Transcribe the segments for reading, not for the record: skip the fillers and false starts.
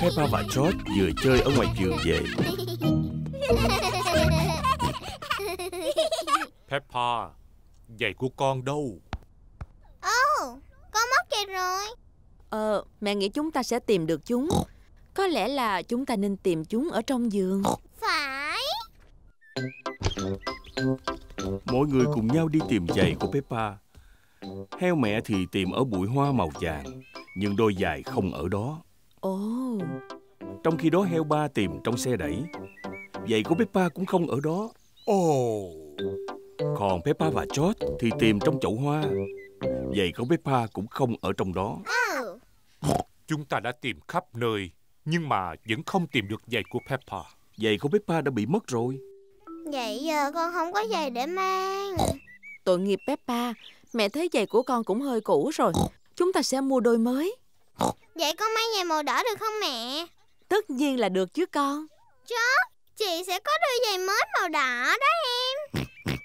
Peppa và George vừa chơi ở ngoài vườn về. Peppa, giày của con đâu? Con mất giày rồi. Mẹ nghĩ chúng ta sẽ tìm được chúng. Có lẽ là chúng ta nên tìm chúng ở trong vườn. Phải. Mọi người cùng nhau đi tìm giày của Peppa. Heo mẹ thì tìm ở bụi hoa màu vàng, nhưng đôi giày không ở đó. Trong khi đó heo ba tìm trong xe đẩy. Giày của Peppa cũng không ở đó. Còn Peppa và George thì tìm trong chậu hoa. Giày của Peppa cũng không ở trong đó. Chúng ta đã tìm khắp nơi, nhưng mà vẫn không tìm được giày của Peppa. Giày của Peppa đã bị mất rồi. Vậy giờ con không có giày để mang. Tội nghiệp Peppa. Mẹ thấy giày của con cũng hơi cũ rồi. Chúng ta sẽ mua đôi mới. Vậy con mang giày màu đỏ được không mẹ? Tất nhiên là được chứ con. George, chị sẽ có đôi giày mới màu đỏ đó em.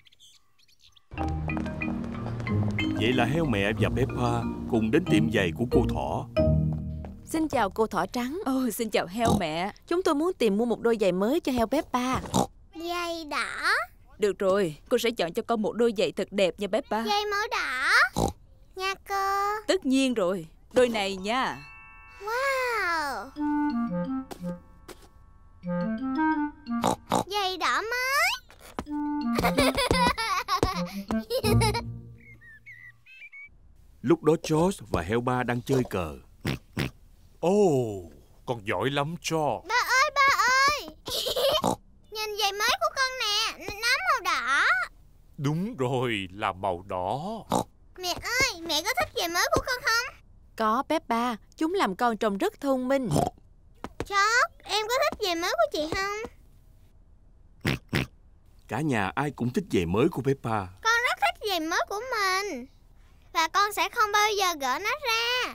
Vậy là heo mẹ và Peppa cùng đến tiệm giày của cô thỏ. Xin chào cô thỏ trắng. Xin chào heo mẹ. Chúng tôi muốn tìm mua một đôi giày mới cho heo Peppa. Giày đỏ. Được rồi, cô sẽ chọn cho con một đôi giày thật đẹp nha Peppa. Giày màu đỏ nha cô. Tất nhiên rồi, đôi này nha. Wow. Giày đỏ mới. Lúc đó George và heo ba đang chơi cờ. Con giỏi lắm George. Ba ơi. Nhìn giày mới của con nè, nó màu đỏ. Đúng rồi, là màu đỏ. Mẹ ơi, mẹ có thích giày mới của con không? Có Peppa, chúng làm con trông rất thông minh. George, em có thích giày mới của chị không? Cả nhà ai cũng thích giày mới của Peppa. Con rất thích giày mới của mình. Và con sẽ không bao giờ gỡ nó ra.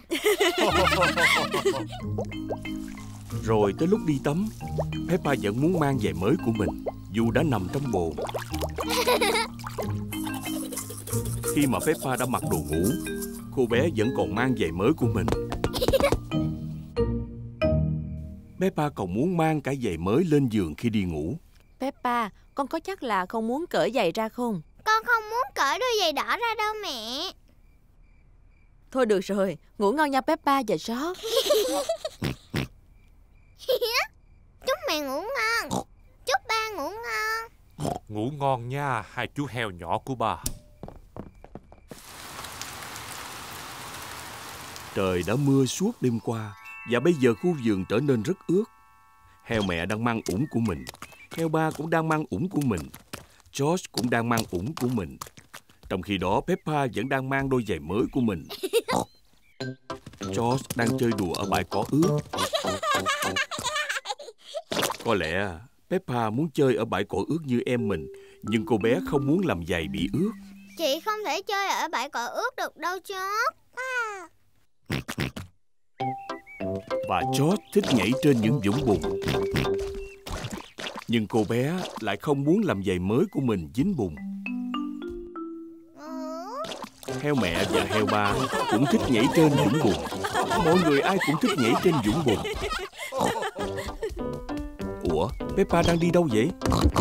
Rồi tới lúc đi tắm, Peppa vẫn muốn mang giày mới của mình, dù đã nằm trong bồn. Khi mà Peppa đã mặc đồ ngủ, cô bé vẫn còn mang giày mới của mình. Peppa còn muốn mang cả giày mới lên giường khi đi ngủ. Peppa, con có chắc là không muốn cởi giày ra không? Con không muốn cởi đôi giày đỏ ra đâu mẹ. Thôi được rồi, ngủ ngon nha Peppa và George. Chúc mẹ ngủ ngon. Chúc ba ngủ ngon. Ngủ ngon nha, hai chú heo nhỏ của bà. Trời đã mưa suốt đêm qua, và bây giờ khu vườn trở nên rất ướt. Heo mẹ đang mang ủng của mình. Heo ba cũng đang mang ủng của mình. George cũng đang mang ủng của mình. Trong khi đó Peppa vẫn đang mang đôi giày mới của mình. George đang chơi đùa ở bãi cỏ ướt. Có lẽ Peppa muốn chơi ở bãi cỏ ướt như em mình, nhưng cô bé không muốn làm giày bị ướt. Chị không thể chơi ở bãi cỏ ướt được đâu George. Và George thích nhảy trên những vũng bùn. Nhưng cô bé lại không muốn làm giày mới của mình dính bùn. Heo mẹ và heo ba cũng thích nhảy trên vũng bùn. Mọi người ai cũng thích nhảy trên vũng bùn. Ủa, Peppa đang đi đâu vậy?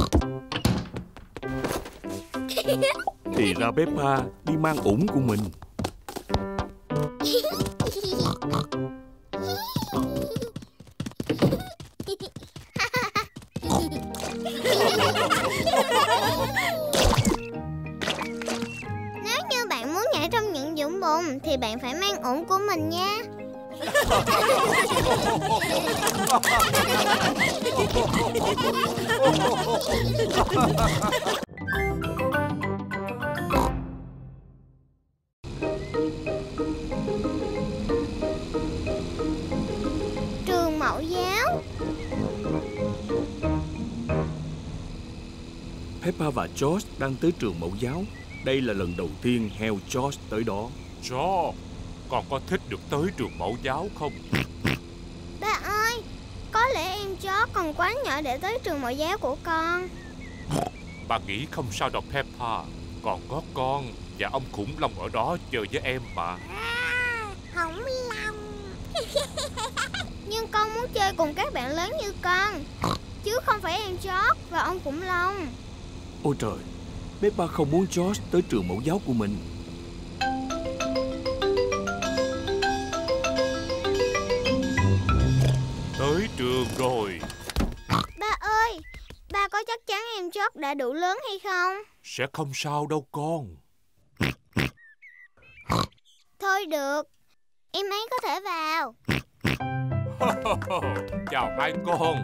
Thì ra Peppa đi mang ủng của mình. Nếu như bạn muốn nhảy trong những vũng bùn thì bạn phải mang ủng của mình nha. Trường mẫu giáo. Peppa và George đang tới trường mẫu giáo. Đây là lần đầu tiên heo George tới đó. George, con có thích được tới trường mẫu giáo không? Ba ơi, có lẽ em chó còn quá nhỏ để tới trường mẫu giáo của con. Bà nghĩ không sao đâu Peppa. Còn có con và ông khủng long ở đó chơi với em mà. Khủng long. Nhưng con muốn chơi cùng các bạn lớn như con, chứ không phải em George và ông khủng long. Ôi trời, Peppa không muốn George tới trường mẫu giáo của mình. Tới trường rồi. Ba ơi, ba có chắc chắn em George đã đủ lớn hay không? Sẽ không sao đâu con. Thôi được, em ấy có thể vào. Chào hai con.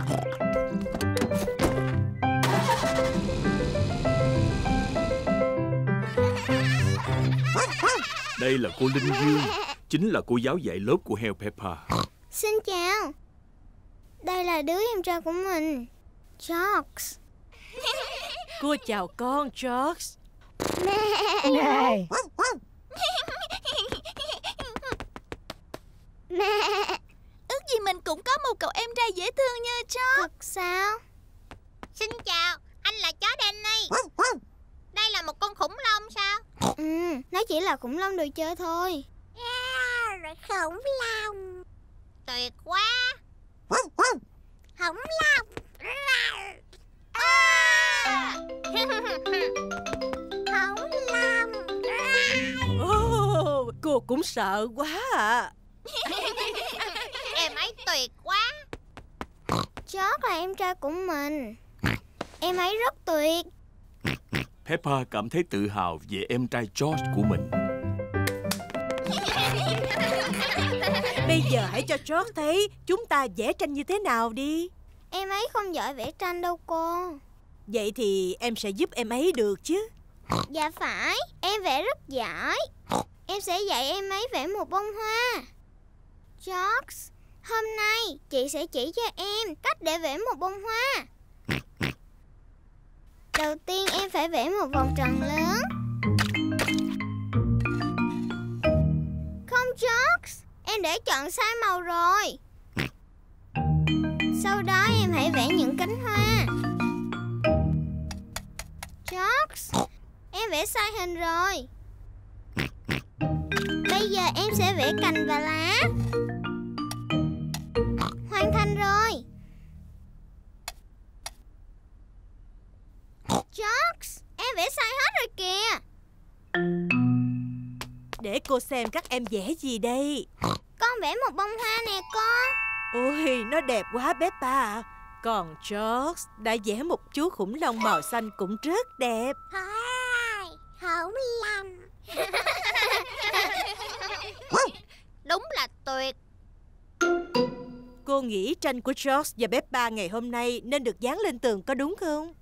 Đây là cô Linh Dương, chính là cô giáo dạy lớp của heo Peppa. Xin chào. Đây là đứa em trai của mình, George. Cô chào con, George. Mẹ. Ước gì mình cũng có một cậu em trai dễ thương như George. Thật sao? Xin chào, anh là chó Danny. Đây là một con khủng long sao? Nó chỉ là khủng long đồ chơi thôi. Khủng long. Tuyệt quá. Khủng long. Khủng long. Cô cũng sợ quá à. Em ấy tuyệt quá. George là em trai của mình. Em ấy rất tuyệt. Peppa cảm thấy tự hào về em trai George của mình. Bây giờ hãy cho George thấy chúng ta vẽ tranh như thế nào đi. Em ấy không giỏi vẽ tranh đâu cô. Vậy thì em sẽ giúp em ấy được chứ. Dạ phải, em vẽ rất giỏi. Em sẽ dạy em ấy vẽ một bông hoa. George, hôm nay chị sẽ chỉ cho em cách để vẽ một bông hoa. Đầu tiên em phải vẽ một vòng tròn lớn. Không George, em để chọn sai màu rồi. Sau đó em hãy vẽ những cánh hoa. George, em vẽ sai hình rồi. Bây giờ em sẽ vẽ cành và lá. Hoàn thành rồi. George, em vẽ sai hết rồi kìa. Để cô xem các em vẽ gì đây. Con vẽ một bông hoa nè con. Ôi, nó đẹp quá Peppa à. Còn George đã vẽ một chú khủng long màu xanh cũng rất đẹp. Khủng long. Đúng là tuyệt. Cô nghĩ tranh của George và Peppa ngày hôm nay nên được dán lên tường có đúng không?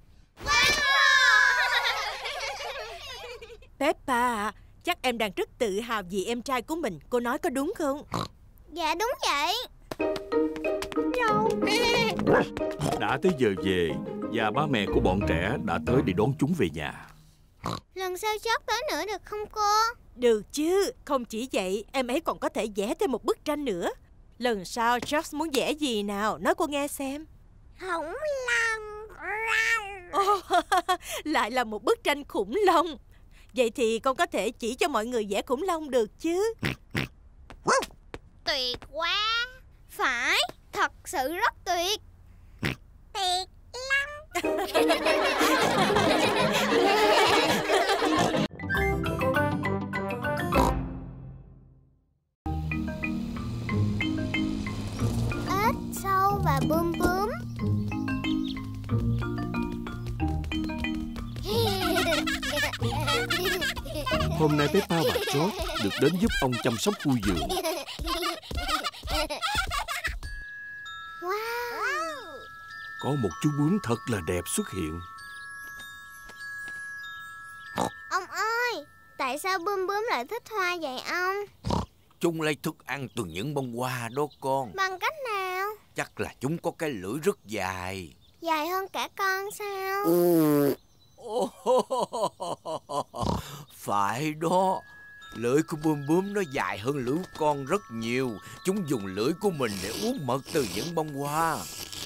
Peppa à, chắc em đang rất tự hào vì em trai của mình. Cô nói có đúng không? Dạ đúng vậy. Đã tới giờ về và ba mẹ của bọn trẻ đã tới để đón chúng về nhà. Lần sau George tới nữa được không cô? Được chứ, không chỉ vậy, em ấy còn có thể vẽ thêm một bức tranh nữa. Lần sau George muốn vẽ gì nào, nói cô nghe xem. Khủng long. Lại là một bức tranh khủng long. Vậy thì con có thể chỉ cho mọi người vẽ khủng long được chứ? Tuyệt quá. Phải, thật sự rất tuyệt. Tuyệt lắm. Ếch, sâu và bướm bướm. Hôm nay Peppa và George được đến giúp ông chăm sóc khu vườn. Wow. Có một chú bướm thật là đẹp xuất hiện. Ông ơi, tại sao bướm bướm lại thích hoa vậy ông? Chúng lấy thức ăn từ những bông hoa đó con. Bằng cách nào? Chắc là chúng có cái lưỡi rất dài. Dài hơn cả con sao? Phải đó. Lưỡi của bướm bướm nó dài hơn lưỡi của con rất nhiều. Chúng dùng lưỡi của mình để uống mật từ những bông hoa.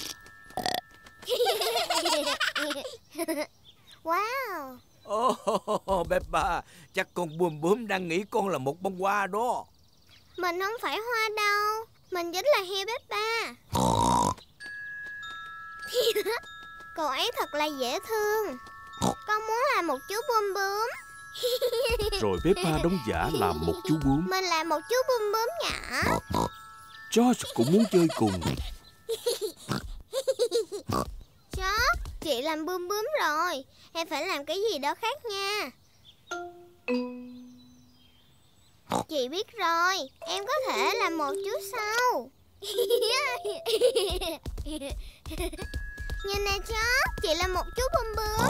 Wow. Peppa, chắc con bướm bướm đang nghĩ con là một bông hoa đó. Mình không phải hoa đâu. Mình chính là heo Peppa. Cậu ấy thật là dễ thương. Con muốn làm một chú bướm bướm. Rồi Peppa đóng giả làm một chú bướm. Mình là một chú bướm bướm nhỏ. George cũng muốn chơi cùng. George, chị làm bướm bướm rồi. Em phải làm cái gì đó khác nha. Chị biết rồi, em có thể làm một chú sâu. Nhìn nè George, chị là một chú bướm bướm.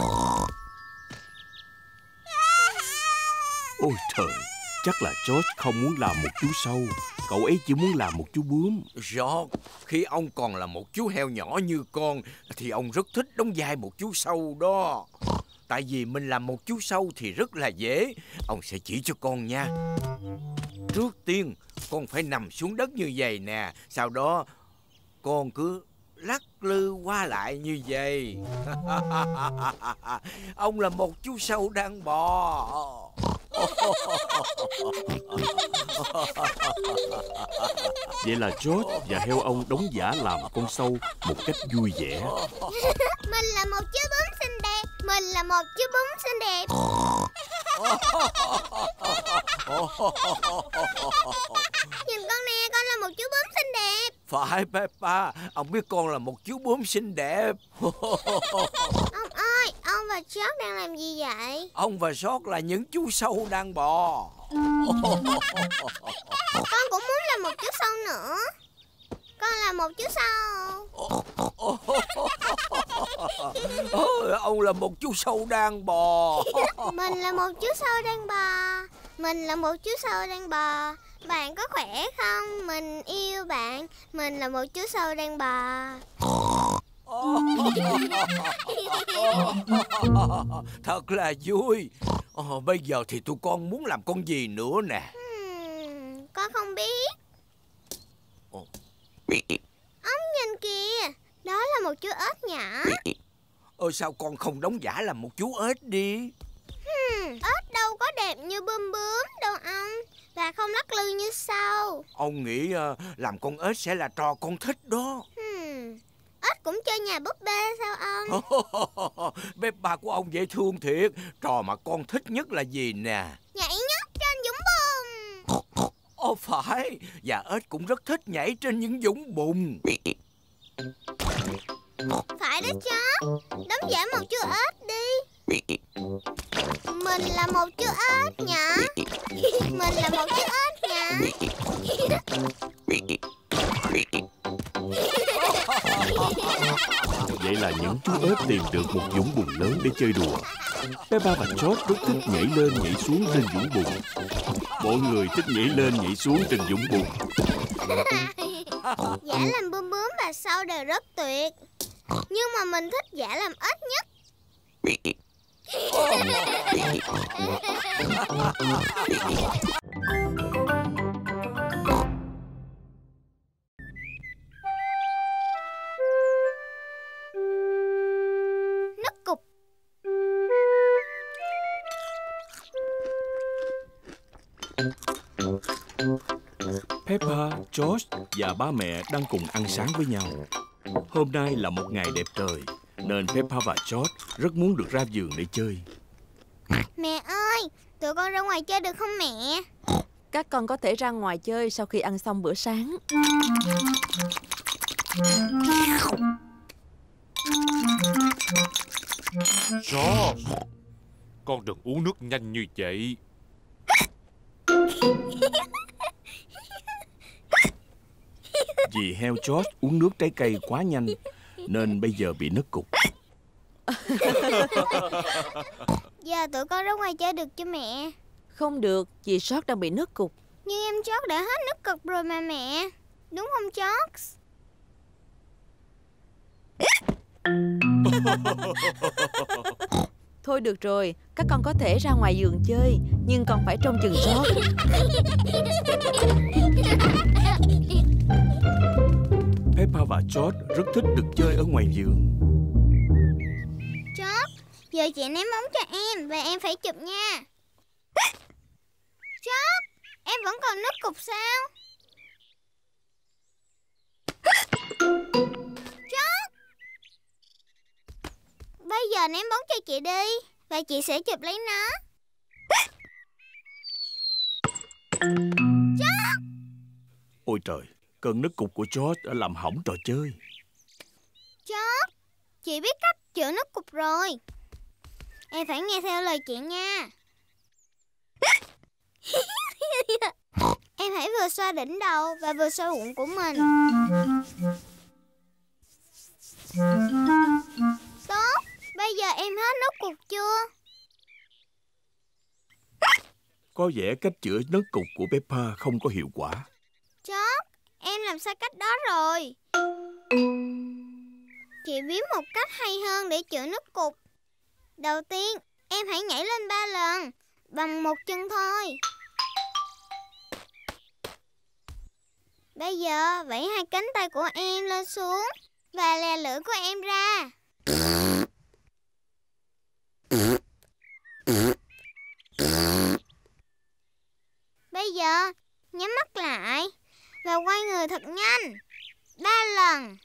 Ôi trời, chắc là George không muốn làm một chú sâu. Cậu ấy chỉ muốn làm một chú bướm. George, khi ông còn là một chú heo nhỏ như con thì ông rất thích đóng vai một chú sâu đó. Tại vì mình làm một chú sâu thì rất là dễ. Ông sẽ chỉ cho con nha. Trước tiên con phải nằm xuống đất như vậy nè. Sau đó con cứ lắc lư qua lại như vậy. Ông là một chú sâu đang bò. Vậy là George và heo ông đóng giả làm con sâu một cách vui vẻ. Mình là một chú bướm xinh đẹp. Mình là một chú bướm xinh đẹp. Nhìn con nè, con là một chú bướm xinh đẹp. Phải Peppa, ông biết con là một chú bướm xinh đẹp. Ông ơi, ông và George đang làm gì vậy? Ông và George là những chú sâu đang bò. Con cũng muốn là một chú sâu nữa. Con là một chú sâu. Ông là một chú sâu đang bò. Mình là một chú sâu đang bò. Mình là một chú sâu đang bò. Bạn có khỏe không? Mình yêu bạn. Mình là một chú sâu đang bò. Thật là vui. Bây giờ thì tụi con muốn làm con gì nữa nè? Con không biết. Ông nhìn kìa, đó là một chú ếch nhỏ. Sao con không đóng giả làm một chú ếch đi? Ếch đâu có đẹp như bướm bướm đâu ông. Và không lắc lư như sâu. Ông nghĩ làm con ếch sẽ là trò con thích đó. Ếch cũng chơi nhà búp bê sao ông? Peppa của ông dễ thương thiệt. Trò mà con thích nhất là gì nè? Nhảy nhót trên dũng bùn. Phải. Và ếch cũng rất thích nhảy trên những dũng bùn. Phải đó George. Đóng giả một chú ếch đi. Mình là một chú ếch nhỏ. Mình là một chú ếch nhỏ. Vậy là những chú ếch tìm được một dũng bùn lớn để chơi đùa. Peppa và George rất thích nhảy lên nhảy xuống trên dũng bùn. Mọi người thích nhảy lên nhảy xuống trên dũng bùn. Giả làm bướm bướm và sâu đều rất tuyệt. Nhưng mà mình thích giả làm ếch nhất. Nấc cục. Peppa, George và ba mẹ đang cùng ăn sáng với nhau. Hôm nay là một ngày đẹp trời, nên Peppa và George rất muốn được ra vườn để chơi. Mẹ ơi, tụi con ra ngoài chơi được không mẹ? Các con có thể ra ngoài chơi sau khi ăn xong bữa sáng. George, con đừng uống nước nhanh như vậy. Vì heo George uống nước trái cây quá nhanh, nên bây giờ bị nấc cục. Giờ tụi con ra ngoài chơi được chưa mẹ? Không được, vì George đang bị nấc cục. Nhưng em George đã hết nấc cục rồi mà mẹ. Đúng không George? Thôi được rồi, các con có thể ra ngoài vườn chơi, nhưng còn phải trông chừng George. Peppa và George rất thích được chơi ở ngoài vườn. George, giờ chị ném bóng cho em và em phải chụp nha. George, em vẫn còn nấc cục sao? Bây giờ ném bóng cho chị đi, và chị sẽ chụp lấy nó. Ôi trời, cơn nứt cục của George đã làm hỏng trò chơi. George, chị biết cách chữa nứt cục rồi. Em phải nghe theo lời chị nha. Em hãy vừa xoa đỉnh đầu và vừa xoa bụng của mình. Tốt, bây giờ em hết nứt cục chưa? Có vẻ cách chữa nứt cục của Peppa không có hiệu quả. George, em làm sai cách đó rồi. Chị biết một cách hay hơn để chữa nứt cục. Đầu tiên, em hãy nhảy lên 3 lần bằng một chân thôi. Bây giờ vẫy 2 cánh tay của em lên xuống và lè lưỡi của em ra. Bây giờ nhắm mắt lại và quay người thật nhanh 3 lần.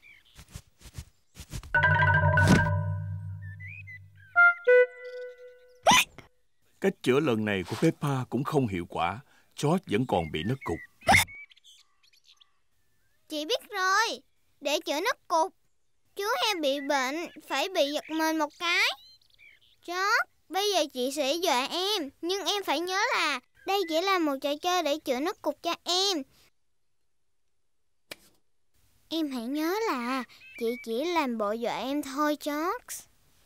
Cách chữa lần này của Peppa cũng không hiệu quả. George vẫn còn bị nứt cục. Chị biết rồi, để chữa nứt cục, chú heo bị bệnh phải bị giật mình một cái. George, bây giờ chị sẽ dọa em, nhưng em phải nhớ là đây chỉ là một trò chơi để chữa nứt cục cho em. Em hãy nhớ là chị chỉ làm bộ dọa em thôi, George.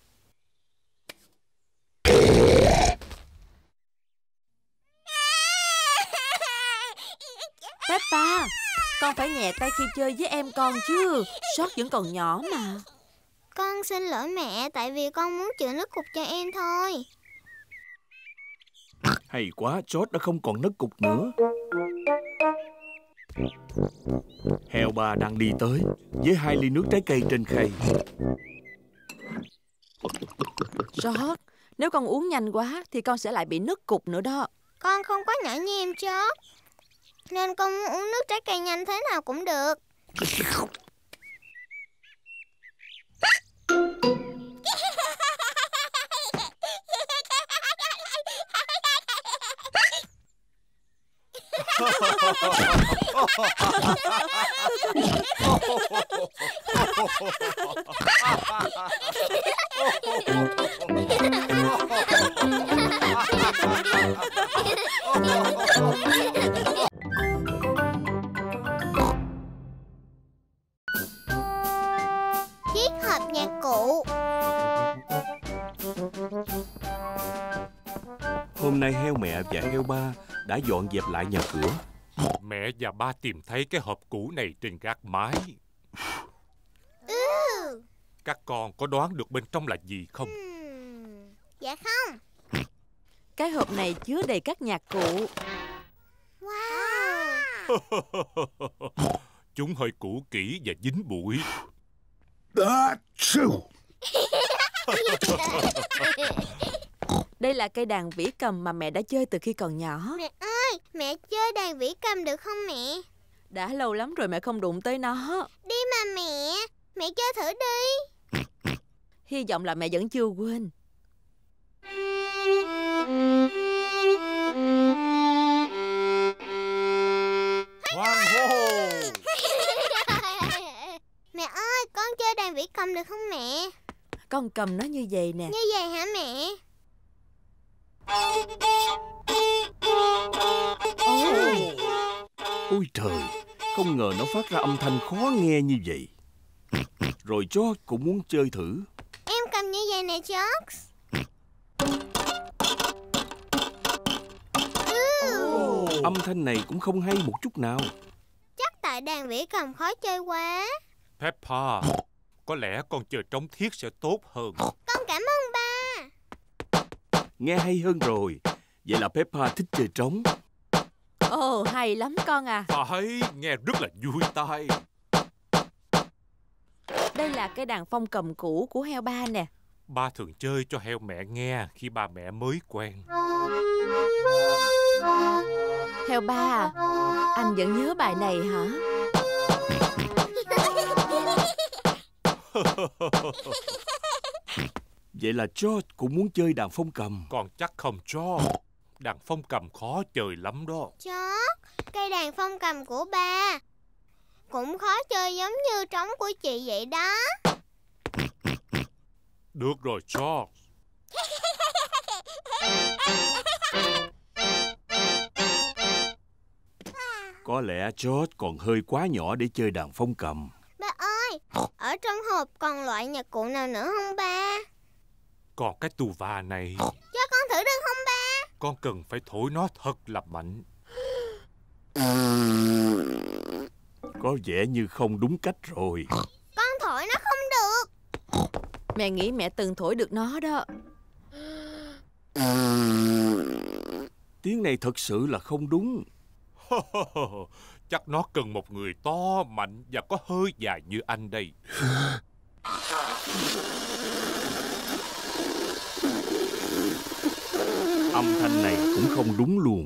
Peppa, con phải nhẹ tay khi chơi với em con chứ. George vẫn còn nhỏ mà. Con xin lỗi mẹ, tại vì con muốn chữa nứt cục cho em thôi. Hay quá, George đã không còn nứt cục nữa. Heo ba đang đi tới với 2 ly nước trái cây trên khay. George, nếu con uống nhanh quá thì con sẽ lại bị nứt cục nữa đó. Con không có nhỏ như em, George, nên con muốn uống nước trái cây nhanh thế nào cũng được. Chiếc hộp nhạc cụ. Hôm nay heo mẹ và heo ba đã dọn dẹp lại nhà cửa. Mẹ và ba tìm thấy cái hộp cũ này trên gác mái. Các con có đoán được bên trong là gì không? Dạ không. Cái hộp này chứa đầy các nhạc cụ. Wow. Chúng hơi cũ kỹ và dính bụi. Đây là cây đàn vĩ cầm mà mẹ đã chơi từ khi còn nhỏ. Mẹ ơi, mẹ chơi đàn vĩ cầm được không mẹ? Đã lâu lắm rồi mẹ không đụng tới nó. Đi mà mẹ chơi thử đi. Hy vọng là mẹ vẫn chưa quên. Hoan hô! Mẹ ơi, con chơi đàn vĩ cầm được không mẹ? Con cầm nó như vậy nè. Như vậy hả mẹ? Ôi trời, không ngờ nó phát ra âm thanh khó nghe như vậy. Rồi George cũng muốn chơi thử. Em cầm như vậy nè, George. Âm thanh này cũng không hay một chút nào. Chắc tại đàn vĩ cầm khó chơi quá. Peppa, có lẽ con chơi trống thiết sẽ tốt hơn. Con cảm ơn ba. Nghe hay hơn rồi. Vậy là Peppa thích chơi trống. Ồ, hay lắm con à. Phải, nghe rất là vui tai. Đây là cây đàn phong cầm cũ của heo ba nè. Ba thường chơi cho heo mẹ nghe khi ba mẹ mới quen. Heo ba à, anh vẫn nhớ bài này hả? Vậy là George cũng muốn chơi đàn phong cầm. Con chắc không George. Đàn phong cầm khó chơi lắm đó. George, cây đàn phong cầm của ba cũng khó chơi giống như trống của chị vậy đó. Được rồi George. Có lẽ George còn hơi quá nhỏ để chơi đàn phong cầm. Ba ơi, ở trong hộp còn loại nhạc cụ nào nữa không ba? Còn cái tù và này, Cho con thử được không ba? con cần phải thổi nó thật là mạnh. Có vẻ như không đúng cách rồi. Con thổi nó không được. Mẹ nghĩ mẹ từng thổi được nó đó. Tiếng này thật sự là không đúng. Chắc nó cần một người to, mạnh và có hơi dài như anh đây. Âm thanh này cũng không đúng luôn.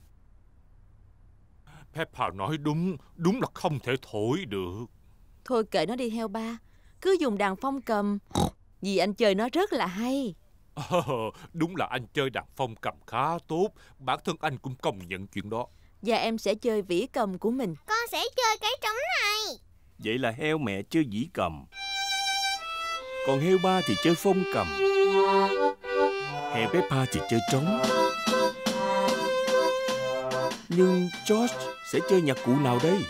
Peppa nói đúng là không thể thổi được. Thôi kệ nó đi heo ba. Cứ dùng đàn phong cầm. Vì anh chơi nó rất là hay. Đúng là anh chơi đàn phong cầm khá tốt. Bản thân anh cũng công nhận chuyện đó. Và em sẽ chơi vĩ cầm của mình. Con sẽ chơi cái trống này. Vậy là heo mẹ chơi dĩ cầm, còn heo ba thì chơi phong cầm. Heo Peppa thì chơi trống. Nhưng George sẽ chơi nhạc cụ nào đây?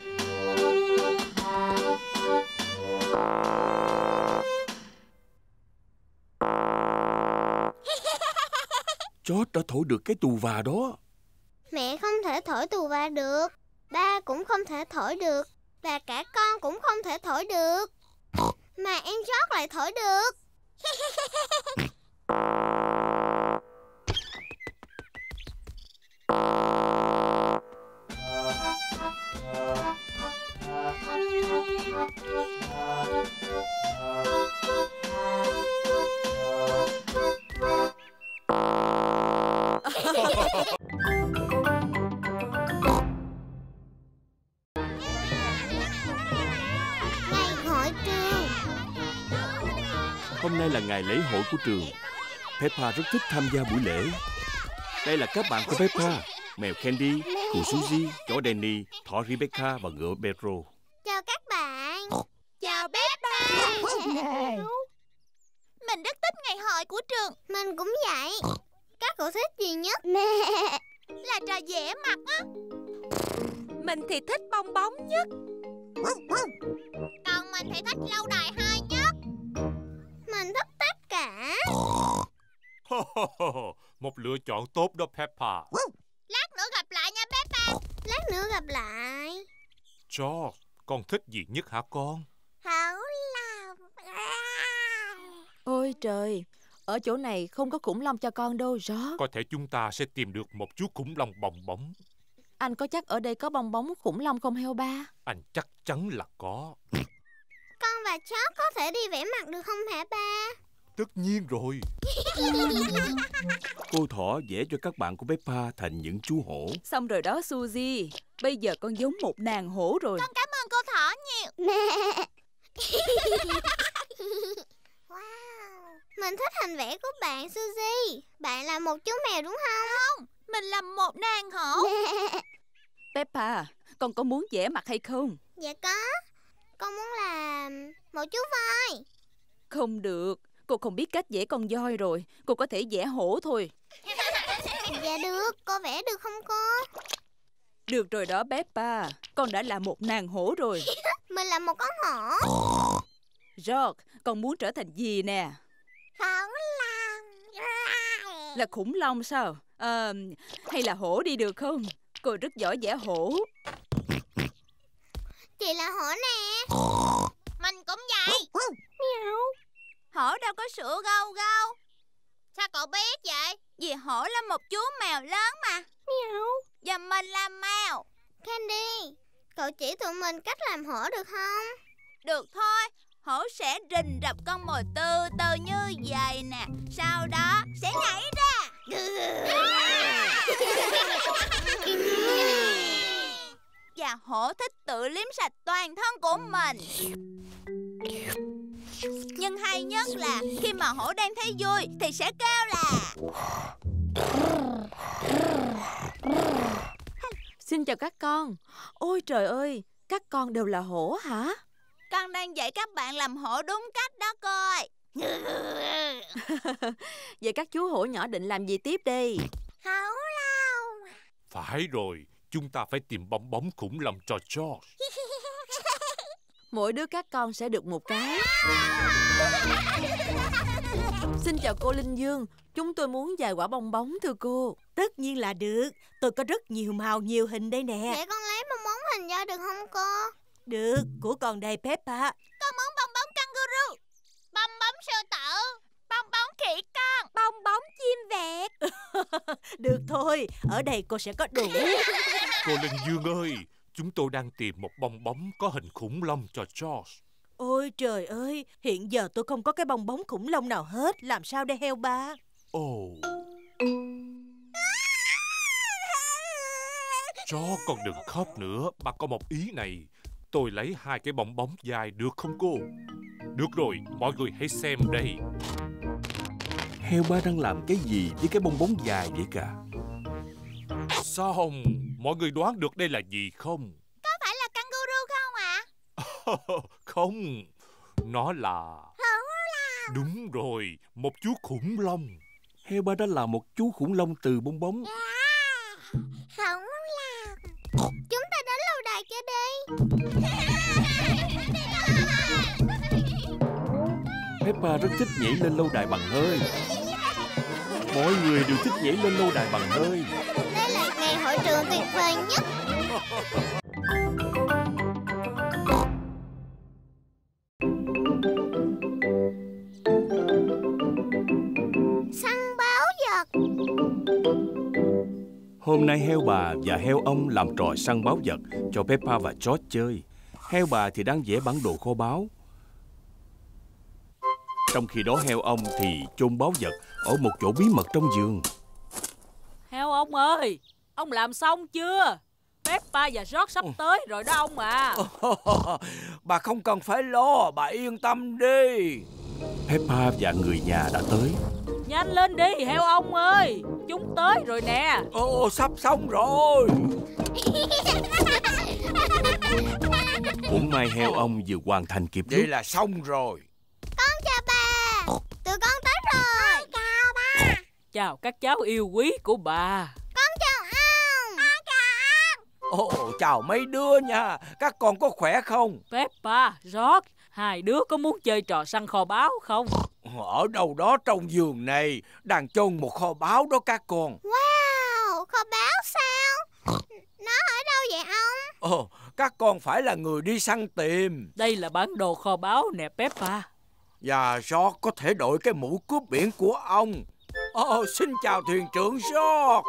George đã thổi được cái tù và đó. Mẹ không thể thổi tù va được. Ba cũng không thể thổi được. Và cả con cũng không thể thổi được. Mà em George lại thổi được. Ngày hội trường. Hôm nay là ngày lễ hội của trường. Peppa rất thích tham gia buổi lễ. Đây là các bạn của Peppa: mèo Candy, cụ Suzy, chó Danny, thỏ Rebecca và ngựa Pedro. Chào các bạn. Chào Peppa. Mình rất thích ngày hội của trường. Mình cũng vậy. Các cậu thích gì nhất? Là trò vẽ mặt á. Mình thì thích bong bóng nhất. Còn mình thì thích lâu đài 2 nhất. Mình thích tất cả. Một lựa chọn tốt đó Peppa. Lát nữa gặp lại nha Peppa. Lát nữa gặp lại. George, con thích gì nhất hả con? Hảo lòng. Ôi trời, ở chỗ này không có khủng long cho con đâu George. Có thể chúng ta sẽ tìm được một chú khủng long bong bóng. Anh có chắc ở đây có bong bóng khủng long không heo ba? Anh chắc chắn là có. Con và George có thể đi vẽ mặt được không hả ba? Tất nhiên rồi. Cô thỏ vẽ cho các bạn của Peppa thành những chú hổ. Xong rồi đó Suzy. Bây giờ con giống một nàng hổ rồi. Con cảm ơn cô thỏ nhiều. Wow. Mình thích hình vẽ của bạn Suzy. Bạn là một chú mèo đúng không? Không, mình là một nàng hổ. Peppa, con có muốn vẽ mặt hay không? Dạ có. Con muốn làm một chú voi. Không được, cô không biết cách vẽ con voi rồi. Cô có thể vẽ hổ thôi. Dạ được, cô vẽ được không cô? Được rồi đó Peppa, con đã là một nàng hổ rồi. Mình là một con hổ. George, con muốn trở thành gì nè? Khủng long. Là khủng long sao? Hay là hổ đi được không? Cô rất giỏi vẽ hổ. Chị là hổ nè. Mình cũng vậy. Hổ đâu có sữa gâu gâu. Sao cậu biết vậy? Vì hổ là một chú mèo lớn mà. Và mình là mèo. Candy, cậu chỉ tụi mình cách làm hổ được không? Được thôi. Hổ sẽ rình rập con mồi từ từ như vậy nè. Sau đó sẽ nhảy ra. Và hổ thích tự liếm sạch toàn thân của mình. Nhưng hay nhất là khi mà hổ đang thấy vui thì sẽ kêu là Xin chào các con. Ôi trời ơi, các con đều là hổ hả? con đang dạy các bạn làm hổ đúng cách đó cô ơi. Vậy các chú hổ nhỏ định làm gì tiếp đi? Hổ lông. Phải rồi, chúng ta phải tìm bong bóng khủng long cho George. Mỗi đứa các con sẽ được một cái. Xin chào cô Linh Dương. Chúng tôi muốn vài quả bong bóng thưa cô. Tất nhiên là được. Tôi có rất nhiều màu, nhiều hình đây nè. Vậy con lấy bong bóng hình da được không cô? Được, của con đây Peppa. Con muốn bong bóng kangaroo, bong bóng sư tử, bong bóng khỉ con, bong bóng chim vẹt. Được thôi, ở đây cô sẽ có đủ. Cô Linh Dương ơi, chúng tôi đang tìm một bong bóng có hình khủng long cho George. Ôi trời ơi, hiện giờ tôi không có cái bong bóng khủng long nào hết. Làm sao đây heo ba? Ồ. George, con đừng khóc nữa. Bà có một ý này. Tôi lấy 2 cái bong bóng dài được không cô? Được rồi, mọi người hãy xem đây. Heo ba đang làm cái gì với cái bong bóng dài vậy cả? Xong, mọi người đoán được đây là gì không? Có phải là kangaroo không ạ? Không, nó là... Đúng rồi, một chú khủng long. Heo ba đã làm một chú khủng long từ bong bóng. Khủng long. Chúng ta đến lâu đài cho đi. Peppa rất thích nhảy lên lâu đài bằng hơi. Mọi người đều thích nhảy lên lâu đài bằng hơi. Đây là ngày hội trường tuyệt vời nhất. Săn báo vật. Hôm nay heo bà và heo ông làm trò săn báo vật cho Peppa và George chơi. Heo bà thì đang vẽ bản đồ kho báu. Trong khi đó heo ông thì chôn báu vật ở một chỗ bí mật trong vườn. Heo ông ơi, ông làm xong chưa? Peppa và George sắp tới rồi đó ông à. Bà không cần phải lo, bà yên tâm đi. Peppa và người nhà đã tới. Nhanh lên đi heo ông ơi, chúng tới rồi nè. Ồ, sắp xong rồi. Cũng may heo ông vừa hoàn thành kịp lúc. Vậy là xong rồi. Con chào bà. Tụi con tới rồi. Chào ba. Chào các cháu yêu quý của bà. Con chào ông. Con chào ông. Ồ, chào mấy đứa nha. Các con có khỏe không? Peppa, George, hai đứa có muốn chơi trò săn kho báu không? Ở đâu đó trong vườn này đang chôn một kho báu đó các con. Wow, kho báu sao? Nó ở đâu vậy ông? Ồ, các con phải là người đi săn tìm. Đây là bản đồ kho báu nè Peppa. Và George có thể đội cái mũ cướp biển của ông. Xin chào thuyền trưởng George.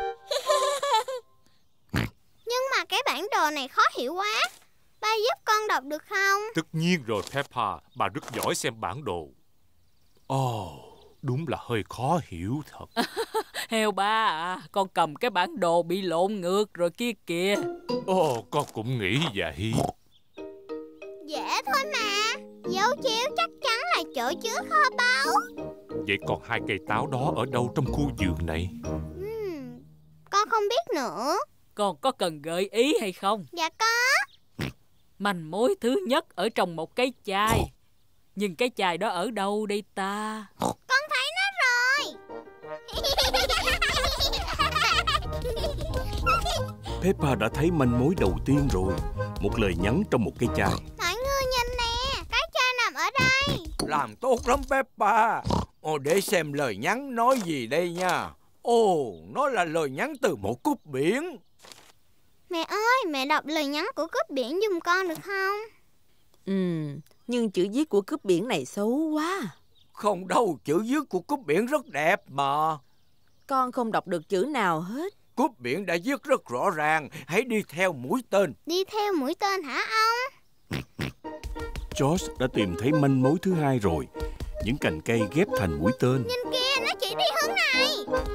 Nhưng mà cái bản đồ này khó hiểu quá. Ba giúp con đọc được không? Tất nhiên rồi Peppa, bà rất giỏi xem bản đồ. Ồ, đúng là hơi khó hiểu thật. Heo ba à, con cầm cái bản đồ bị lộn ngược rồi kia kìa. Ồ, con cũng nghĩ vậy. Dễ thôi mà. Dấu chéo chắc chắn là chỗ chứa kho báu. Vậy còn 2 cây táo đó ở đâu trong khu vườn này? Con không biết nữa. Con có cần gợi ý hay không? Dạ có. Manh mối thứ nhất ở trong một cái chai. Nhưng cái chai đó ở đâu đây ta? Con thấy nó rồi. Peppa đã thấy manh mối đầu tiên rồi. Một lời nhắn trong một cái chai. Mọi người nhìn nè, cái chai nằm ở đây. Làm tốt lắm Peppa. Để xem lời nhắn nói gì đây nha. Nó là lời nhắn từ một cướp biển. Mẹ ơi, mẹ đọc lời nhắn của cướp biển giùm con được không? Nhưng chữ viết của cướp biển này xấu quá. Không đâu, chữ viết của cướp biển rất đẹp mà. Con không đọc được chữ nào hết. Cướp biển đã viết rất rõ ràng. Hãy đi theo mũi tên. Đi theo mũi tên hả ông? George đã tìm thấy manh mối thứ 2 rồi. Những cành cây ghép thành mũi tên. Nhìn kìa, nó chỉ đi hướng này.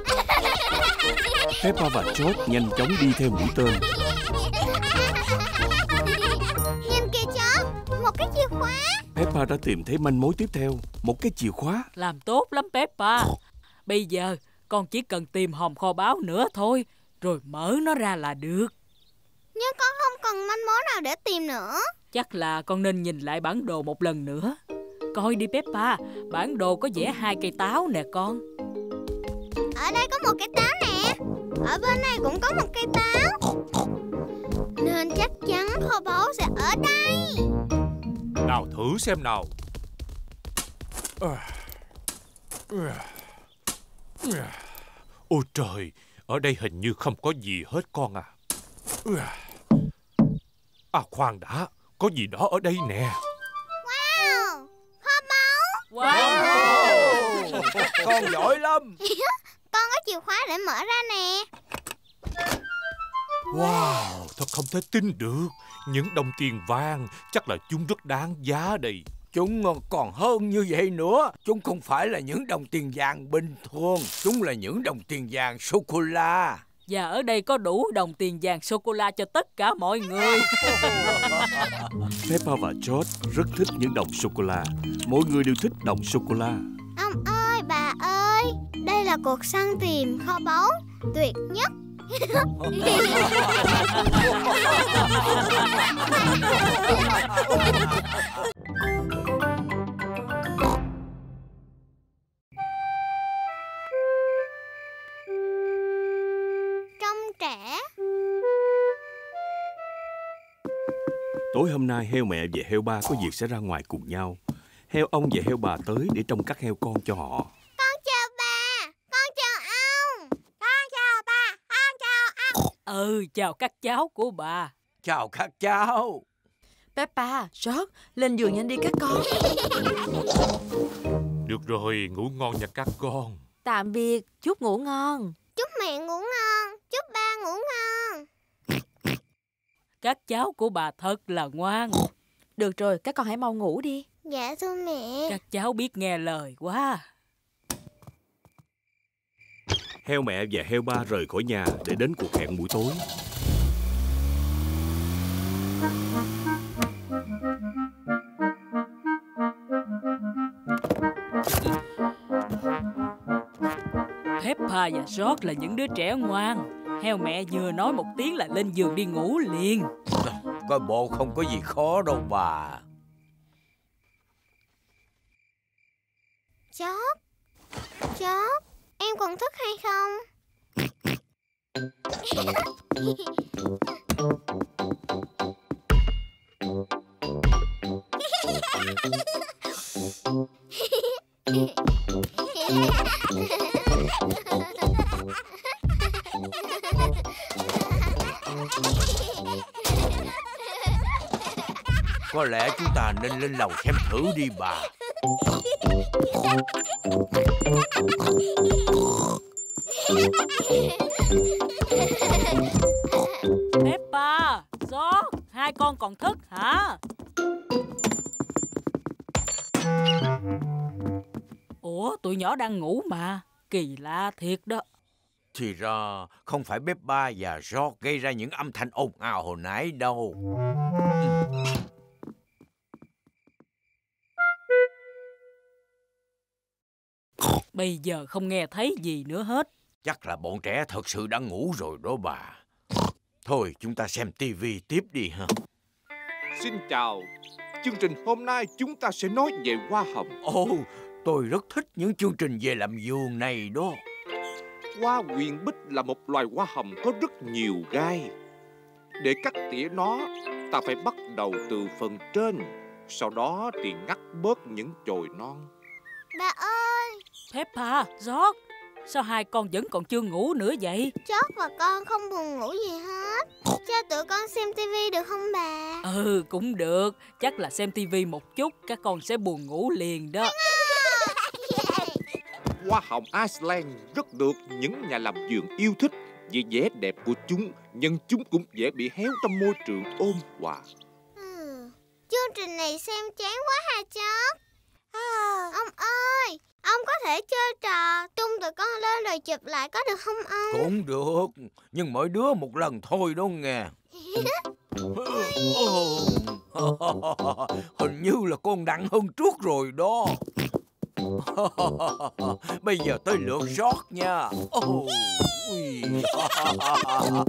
Peppa và George nhanh chóng đi theo mũi tên. Nhìn kìa George, một cái chìa khóa. Peppa Peppa đã tìm thấy manh mối tiếp theo, một cái chìa khóa. Làm tốt lắm Peppa. Bây giờ con chỉ cần tìm hòm kho báu nữa thôi, rồi mở nó ra là được. Nhưng con không cần manh mối nào để tìm nữa. Chắc là con nên nhìn lại bản đồ một lần nữa. Coi đi Peppa, bản đồ có vẽ 2 cây táo nè con. Ở đây có một cây táo nè. Ở bên này cũng có một cây táo. Nên chắc chắn kho báu sẽ ở đây. Nào thử xem nào. Ôi trời, ở đây hình như không có gì hết con à. À khoan đã, có gì đó ở đây nè. Wow, kho báu. Wow. Con giỏi lắm. Con có chìa khóa để mở ra nè. Wow, thật không thể tin được. Những đồng tiền vàng, chắc là chúng rất đáng giá đây. Chúng còn hơn như vậy nữa. Chúng không phải là những đồng tiền vàng bình thường. Chúng là những đồng tiền vàng sô-cô-la. Và ở đây có đủ đồng tiền vàng sô-cô-la cho tất cả mọi người. Peppa và George rất thích những đồng sô-cô-la. Mỗi người đều thích đồng sô-cô-la. Ông ơi, bà ơi, đây là cuộc săn tìm kho báu tuyệt nhất. Trông trẻ. Tối hôm nay heo mẹ và heo ba có việc sẽ ra ngoài cùng nhau. Heo ông và heo bà tới để trông các heo con cho họ. Con chào bà, con chào ông. Con chào bà, con chào ông. Chào các cháu của bà. Chào các cháu. Peppa, George, lên giường nhanh đi các con. Được rồi, ngủ ngon nha các con. Tạm biệt, chúc ngủ ngon. Chúc mẹ ngủ ngon, chúc ba ngủ ngon. Các cháu của bà thật là ngoan. Được rồi, các con hãy mau ngủ đi. Dạ thưa mẹ. Các cháu biết nghe lời quá. Heo mẹ và heo ba rời khỏi nhà để đến cuộc hẹn buổi tối. Peppa và George là những đứa trẻ ngoan. Heo mẹ vừa nói một tiếng là lên giường đi ngủ liền. Coi bộ không có gì khó đâu bà. George, em còn thức hay không? Có lẽ chúng ta nên lên lầu xem thử đi bà. Peppa, George, hai con còn thức hả? Ủa, tụi nhỏ đang ngủ mà. Kỳ lạ thiệt đó. Thì ra không phải Peppa và George gây ra những âm thanh ồn ào hồi nãy đâu. Bây giờ không nghe thấy gì nữa hết. Chắc là bọn trẻ thật sự đã ngủ rồi đó bà. Thôi chúng ta xem tivi tiếp đi ha. Xin chào. Chương trình hôm nay chúng ta sẽ nói về hoa hồng. Ồ, tôi rất thích những chương trình về làm vườn này đó. Hoa huyền bích là một loài hoa hồng có rất nhiều gai. Để cắt tỉa nó, ta phải bắt đầu từ phần trên, sau đó thì ngắt bớt những chồi non. Bà ơi! Peppa, George, sao hai con vẫn còn chưa ngủ nữa vậy? George và con không buồn ngủ gì hết. Cho tụi con xem tivi được không bà? Cũng được. Chắc là xem tivi một chút các con sẽ buồn ngủ liền đó. Hoa hồng Iceland rất được những nhà làm vườn yêu thích vì vẻ đẹp của chúng, nhưng chúng cũng dễ bị héo trong môi trường ôn hòa. Chương trình này xem chán quá hả George? Ông ơi, ông có thể chơi trò tung tụi con lên rồi chụp lại có được không ông? Cũng được, nhưng mỗi đứa một lần thôi đó nghe. Hình như là con nặng hơn trước rồi đó. Bây giờ tới lượt George nha. Tới lượt con.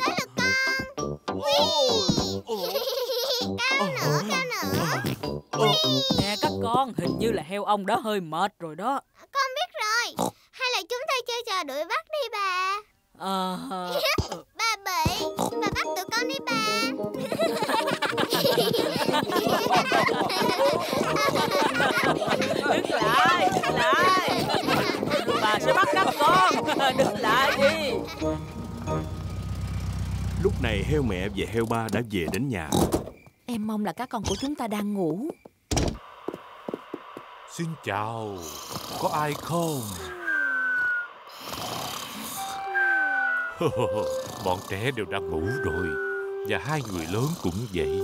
Cao nữa. Nè các con, hình như là heo ông đã hơi mệt rồi đó. Con biết rồi. Hay là chúng ta chơi trò đuổi bắt đi bà. Bà bị. Bà bắt tụi con đi bà. Đứng lại. Bà sẽ bắt các con. Đứng lại đi. Lúc này heo mẹ và heo ba đã về đến nhà. Em mong là các con của chúng ta đang ngủ. Xin chào, có ai không? Bọn trẻ đều đang ngủ rồi. Và hai người lớn cũng vậy.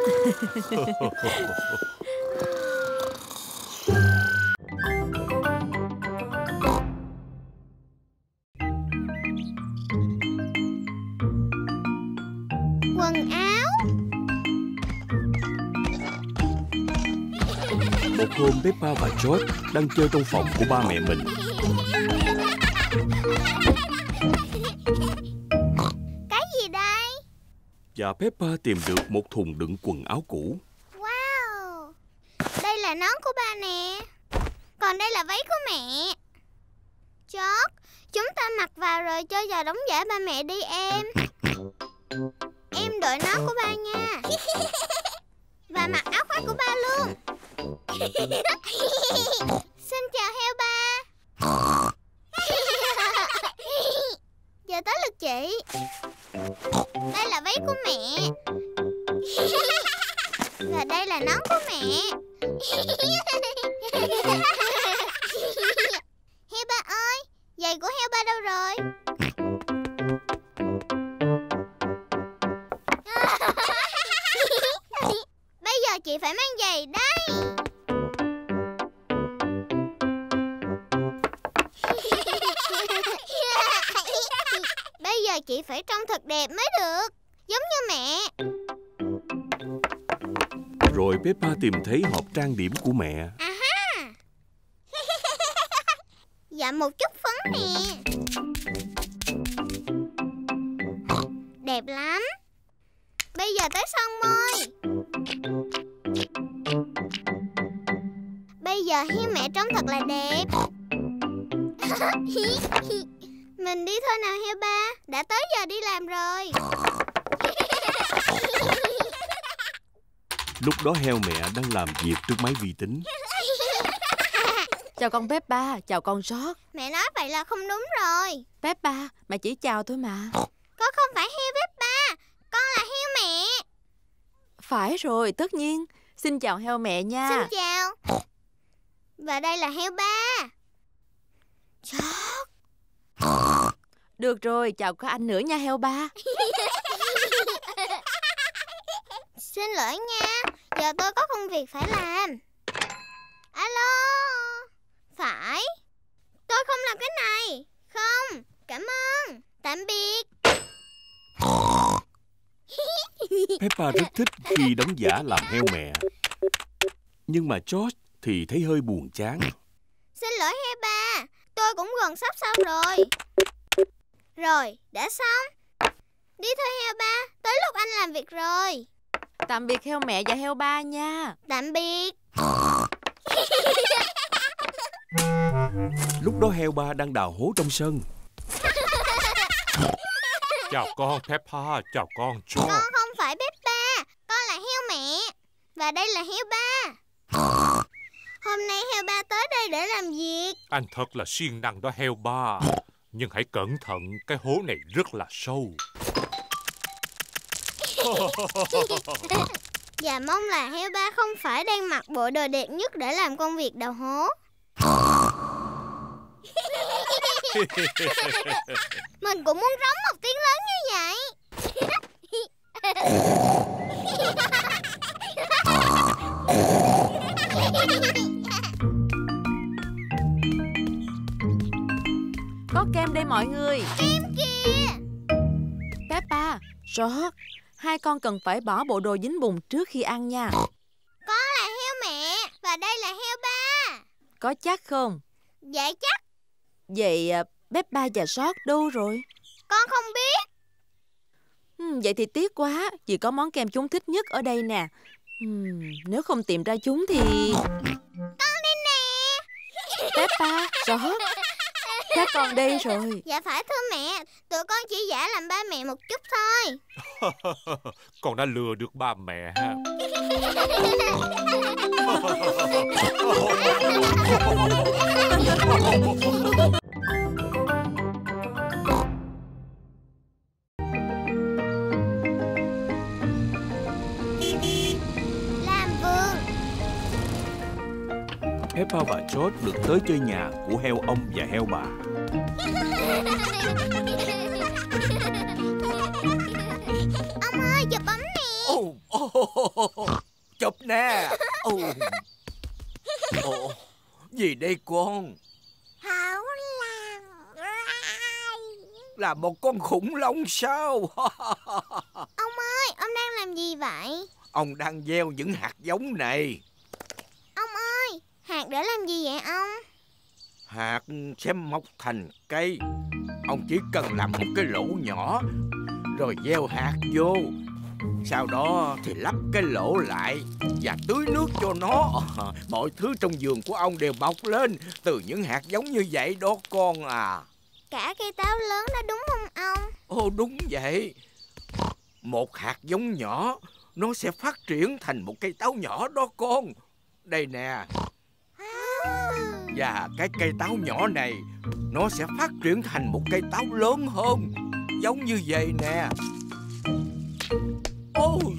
Quần áo. Một hôm Peppa và George đang chơi trong phòng của ba mẹ mình. Cái gì đây? Và Peppa tìm được một thùng đựng quần áo cũ. Wow. Đây là nón của ba nè. Còn đây là váy của mẹ. George, chúng ta mặc vào rồi chơi trò đóng giả ba mẹ đi em. Em đội nón của ba nha. Và mặc áo khoác của ba luôn. Xin chào heo ba. Giờ tới lượt chị. Đây là váy của mẹ. Và đây là nón của mẹ. Heo ba ơi, giày của heo ba đâu rồi? Bây giờ chị phải mang giày đây. Bây giờ chị phải trông thật đẹp mới được, giống như mẹ. Rồi Peppa tìm thấy hộp trang điểm của mẹ. À-ha. Dạ một chút phấn nè. Đẹp lắm. Bây giờ tới son môi. Bây giờ hiên mẹ trông thật là đẹp. Mình đi thôi nào heo ba. Đã tới giờ đi làm rồi. Lúc đó heo mẹ đang làm việc trước máy vi tính. Chào con Peppa, chào con George. Mẹ nói vậy là không đúng rồi. Peppa, mẹ chỉ chào thôi mà. Con không phải heo Peppa, con là heo mẹ. Phải rồi, tất nhiên. Xin chào heo mẹ nha. Xin chào. Và đây là heo ba. George. Được rồi, chào có anh nữa nha heo ba. Xin lỗi nha, giờ tôi có công việc phải làm. Alo. Phải. Tôi không làm cái này. Không, cảm ơn. Tạm biệt. Peppa rất thích khi đóng giả làm heo mẹ. Nhưng mà George thì thấy hơi buồn chán. Xin lỗi heo ba, tôi cũng gần sắp xong rồi. Rồi, đã xong. Đi thôi heo ba, tới lúc anh làm việc rồi. Tạm biệt heo mẹ và heo ba nha. Tạm biệt. Lúc đó heo ba đang đào hố trong sân. Chào con Peppa, chào con George. Con không phải Peppa, con là heo mẹ. Và đây là heo ba. Hôm nay heo ba tới đây để làm việc. Anh thật là siêng năng đó heo ba. Nhưng hãy cẩn thận, cái hố này rất là sâu. Và mong là heo ba không phải đang mặc bộ đồ đẹp nhất để làm công việc đào hố. Mình cũng muốn rống một tiếng lớn như vậy. Có kem đây mọi người. Kem kìa. Peppa, George, hai con cần phải bỏ bộ đồ dính bùn trước khi ăn nha. có chắc không? Dạ chắc. Vậy Peppa và George đâu rồi? Con không biết. Vậy thì tiếc quá, vì có món kem chúng thích nhất ở đây nè. Nếu không tìm ra chúng thì... Con đây nè. Peppa, George, các con đây rồi. Dạ phải thưa mẹ, tụi con chỉ giả làm ba mẹ một chút thôi. Con đã lừa được ba mẹ ha. Làm vườn. Peppa và George được tới chơi nhà của heo ông và heo bà. Ông ơi, chụp bấm nè. Chụp nè. Gì đây con? Hảo làm Là một con khủng long sao? Ông ơi, ông đang làm gì vậy? Ông đang gieo những hạt giống này. Ông ơi, hạt để làm gì vậy ông? Hạt sẽ mọc thành cây. Ông chỉ cần làm một cái lỗ nhỏ rồi gieo hạt vô. Sau đó thì lắp cái lỗ lại và tưới nước cho nó. Mọi thứ trong vườn của ông đều mọc lên từ những hạt giống như vậy đó con à. Cả cây táo lớn đó đúng không ông? Ồ đúng vậy. Một hạt giống nhỏ nó sẽ phát triển thành một cây táo nhỏ đó con. Đây nè. Và cái cây táo nhỏ này nó sẽ phát triển thành một cây táo lớn hơn, giống như vậy nè. Ôi.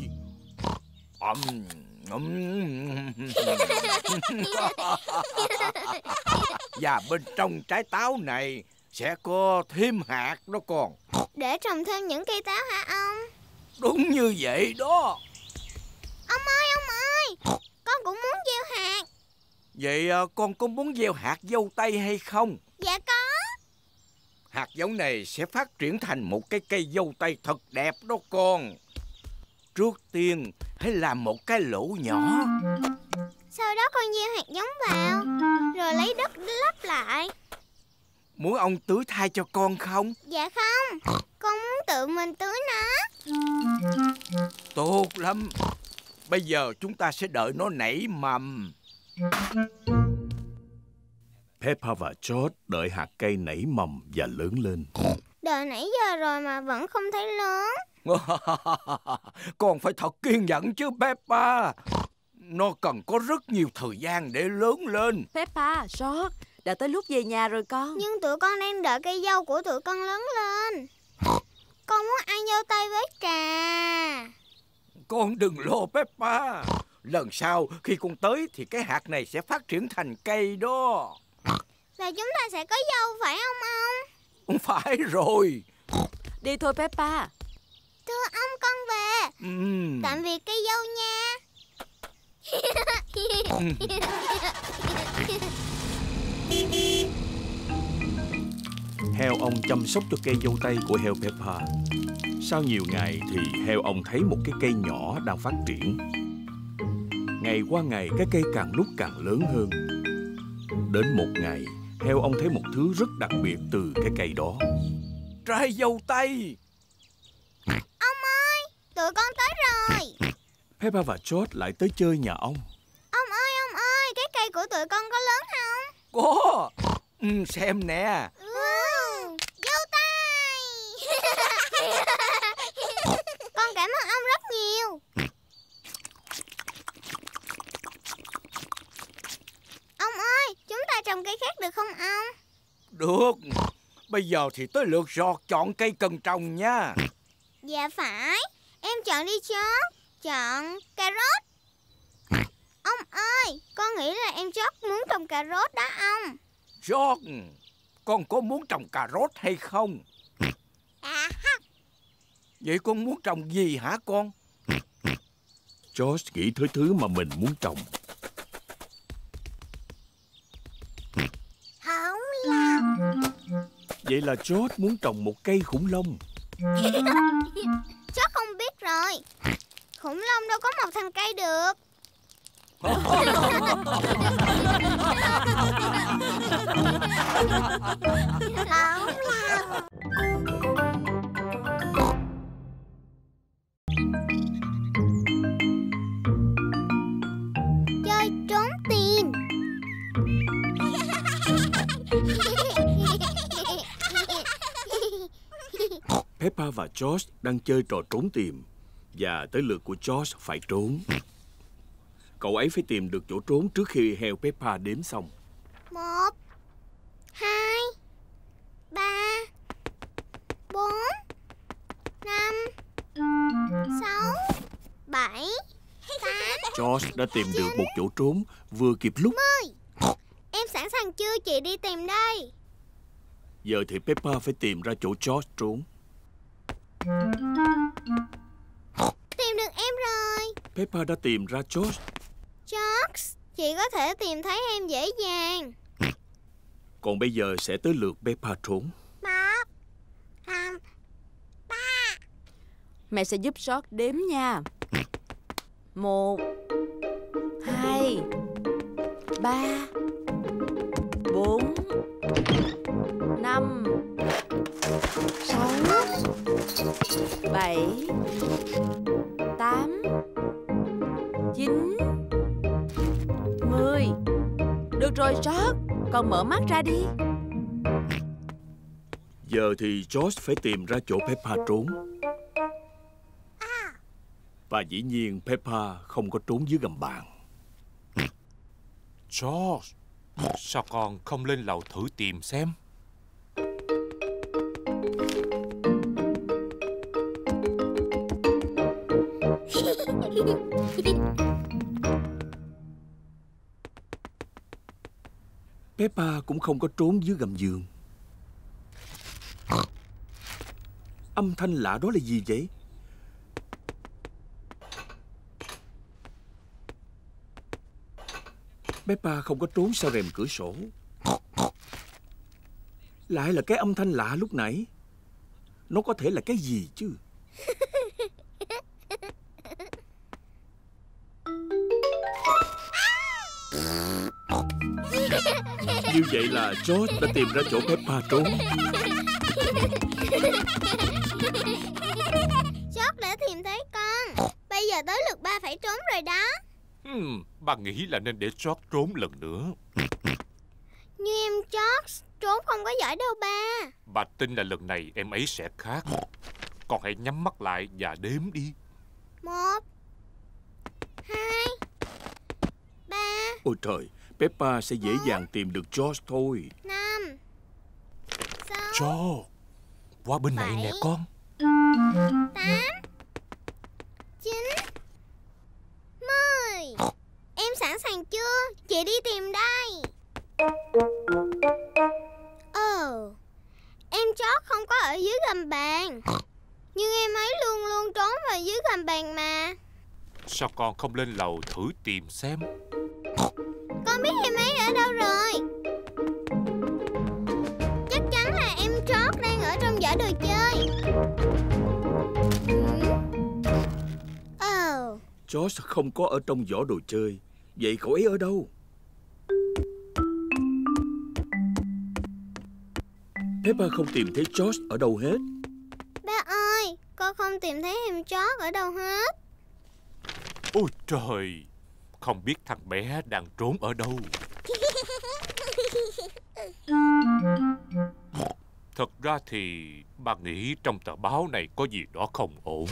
Và bên trong trái táo này sẽ có thêm hạt đó con. Để trồng thêm những cây táo hả ông? Đúng như vậy đó. Ông ơi, con cũng muốn gieo hạt. Vậy con có muốn gieo hạt dâu tây hay không? Dạ có. Hạt giống này sẽ phát triển thành một cái cây dâu tây thật đẹp đó con. Trước tiên hãy làm một cái lỗ nhỏ. Sau đó con gieo hạt giống vào, rồi lấy đất lấp lại. Muốn ông tưới thay cho con không? Dạ không, con muốn tự mình tưới nó. Tốt lắm. Bây giờ chúng ta sẽ đợi nó nảy mầm. Peppa và George đợi hạt cây nảy mầm và lớn lên. Đợi nãy giờ rồi mà vẫn không thấy lớn. Con phải thật kiên nhẫn chứ Peppa. Nó cần có rất nhiều thời gian để lớn lên. Peppa, George, đã tới lúc về nhà rồi con. Nhưng tụi con đang đợi cây dâu của tụi con lớn lên. Con muốn ăn dâu tây với trà. Con đừng lo Peppa. Lần sau khi con tới thì cái hạt này sẽ phát triển thành cây đó. Và chúng ta sẽ có dâu phải không ông? Phải rồi. Đi thôi Peppa. Thưa ông, con về. Tạm biệt cây dâu nha. Heo ông chăm sóc cho cây dâu tây của heo Peppa. Sau nhiều ngày thì heo ông thấy một cái cây nhỏ đang phát triển. Ngày qua ngày cái cây càng lúc càng lớn hơn. Đến một ngày, heo ông thấy một thứ rất đặc biệt từ cái cây đó. Trái dâu tây. Ông ơi, tụi con tới rồi. Peppa và George lại tới chơi nhà ông. Ông ơi, cái cây của tụi con có lớn không? Có. Xem nè. Dâu tây. Con cảm ơn ông rất nhiều. Ông ơi, chúng ta trồng cây khác được không ông? Được. Bây giờ thì tới lượt George chọn cây cần trồng nha. Dạ phải. Em chọn đi George. Chọn cà rốt. Ông ơi, con nghĩ là em George muốn trồng cà rốt đó ông. George, con có muốn trồng cà rốt hay không? Vậy con muốn trồng gì hả con? George nghĩ tới thứ mà mình muốn trồng. Không làm. Vậy là George muốn trồng một cây khủng long. George không biết rồi. Khủng long đâu có mọc thành cây được. Chơi trốn tìm. Peppa và George đang chơi trò trốn tìm, và tới lượt của George phải trốn. Cậu ấy phải tìm được chỗ trốn trước khi heo Peppa đếm xong. 1, 2, 3, 4, 5, 6, 7, 8. George đã tìm được một chỗ trốn vừa kịp lúc. 10. Em sẵn sàng chưa? Chị đi tìm đây. Giờ thì Peppa phải tìm ra chỗ George trốn. Tìm được em rồi. Peppa đã tìm ra George. George, chị có thể tìm thấy em dễ dàng. Còn bây giờ sẽ tới lượt Peppa trốn. 1, 2, 3. Mẹ sẽ giúp George đếm nha. 1, 2, 3, 4, 5, 6, 7, 8, 9, 10. Được rồi George, con mở mắt ra đi. Giờ thì George phải tìm ra chỗ Peppa trốn. Và dĩ nhiên Peppa không có trốn dưới gầm bàn. George, sao con không lên lầu thử tìm xem? Peppa cũng không có trốn dưới gầm giường. Âm thanh lạ đó là gì vậy? Peppa không có trốn sau rèm cửa sổ. Lại là cái âm thanh lạ lúc nãy. Nó có thể là cái gì chứ? Như vậy là George đã tìm ra chỗ Peppa trốn. George đã tìm thấy con. Bây giờ tới lượt ba phải trốn rồi đó. Bà nghĩ là nên để George trốn lần nữa. Nhưng em George trốn không có giỏi đâu ba. Bà tin là lần này em ấy sẽ khác. Con hãy nhắm mắt lại và đếm đi. 1, 2, 3. Ôi trời, Peppa sẽ dễ dàng tìm được George thôi. 5, 6, George, qua bên này nè con. 8, 9, 10. Em sẵn sàng chưa? Chị đi tìm đây. Em George không có ở dưới gầm bàn. Nhưng em ấy luôn luôn trốn vào dưới gầm bàn mà. Sao con không lên lầu thử tìm xem? Con biết em ấy ở đâu rồi. Chắc chắn là em George đang ở trong giỏ đồ chơi. George không có ở trong giỏ đồ chơi. Vậy cậu ấy ở đâu? Peppa không tìm thấy George ở đâu hết. Ba ơi, con không tìm thấy em George ở đâu hết. Ôi trời, không biết thằng bé đang trốn ở đâu. Thật ra thì bà nghĩ trong tờ báo này có gì đó không ổn.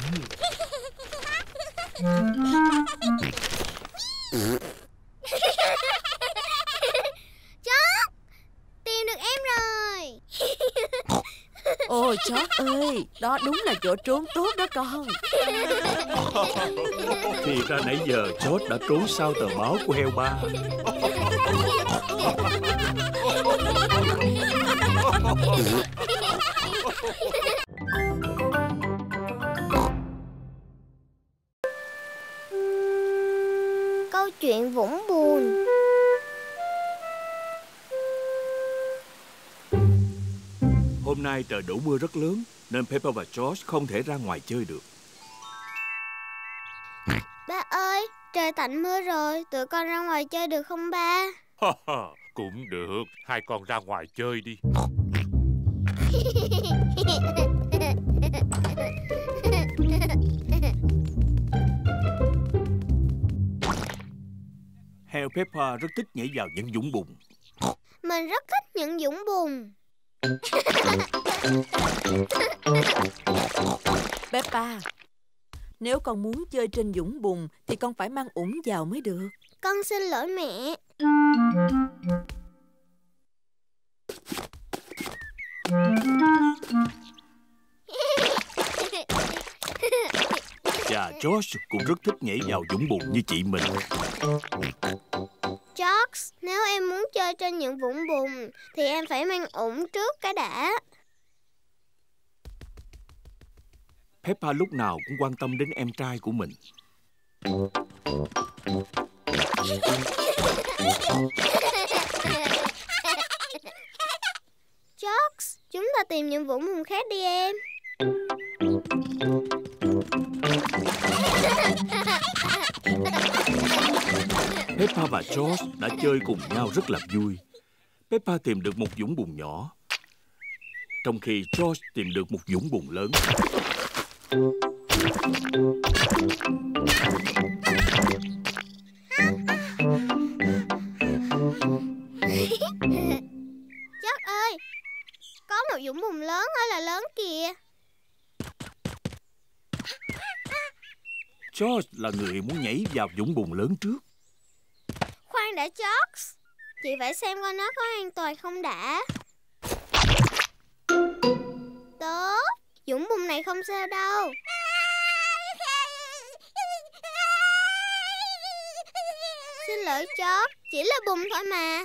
George, tìm được em rồi. Ôi George ơi, đó đúng là chỗ trốn tốt đó con. Thì ra nãy giờ George đã trốn sau tờ báo của heo ba. Câu chuyện vũng buồn. Hôm nay trời đổ mưa rất lớn nên Peppa và George không thể ra ngoài chơi được. Ba ơi, trời tạnh mưa rồi, tụi con ra ngoài chơi được không ba? Cũng được, hai con ra ngoài chơi đi. Heo Peppa rất thích nhảy vào những vũng bùn. Mình rất thích những vũng bùn. Peppa, nếu con muốn chơi trên vũng bùn thì con phải mang ủng vào mới được. Con xin lỗi mẹ. Và George cũng rất thích nhảy vào vũng bùn như chị mình. George, nếu em muốn chơi trên những vũng bùn thì em phải mang ủng trước cái đã. Peppa lúc nào cũng quan tâm đến em trai của mình. George, chúng ta tìm những vũng bùn khác đi em. Peppa và George đã chơi cùng nhau rất là vui. Peppa tìm được một vũng bùn nhỏ, trong khi George tìm được một vũng bùn lớn. George ơi, có một vũng bùn lớn ơi là lớn kìa. George là người muốn nhảy vào vũng bùn lớn trước. Khoan đã George, chị phải xem coi nó có an toàn không đã. Tốt, vũng bùn này không sao đâu. Xin lỗi George, chỉ là bùn thôi mà.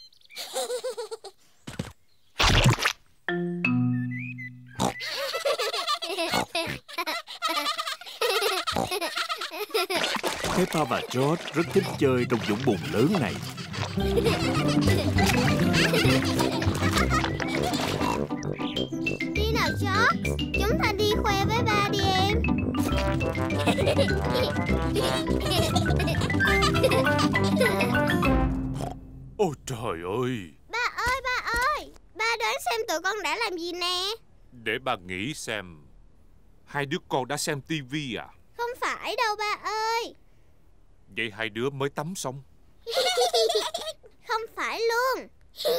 Peppa và George rất thích chơi trong vũng bùn lớn này. Đi nào George, chúng ta đi khoe với ba đi em. Ôi trời ơi! Ba ơi, ba đoán xem tụi con đã làm gì nè. Để bà nghĩ xem. Hai đứa con đã xem tivi à? Không phải đâu ba ơi. Vậy hai đứa mới tắm xong? Không phải luôn.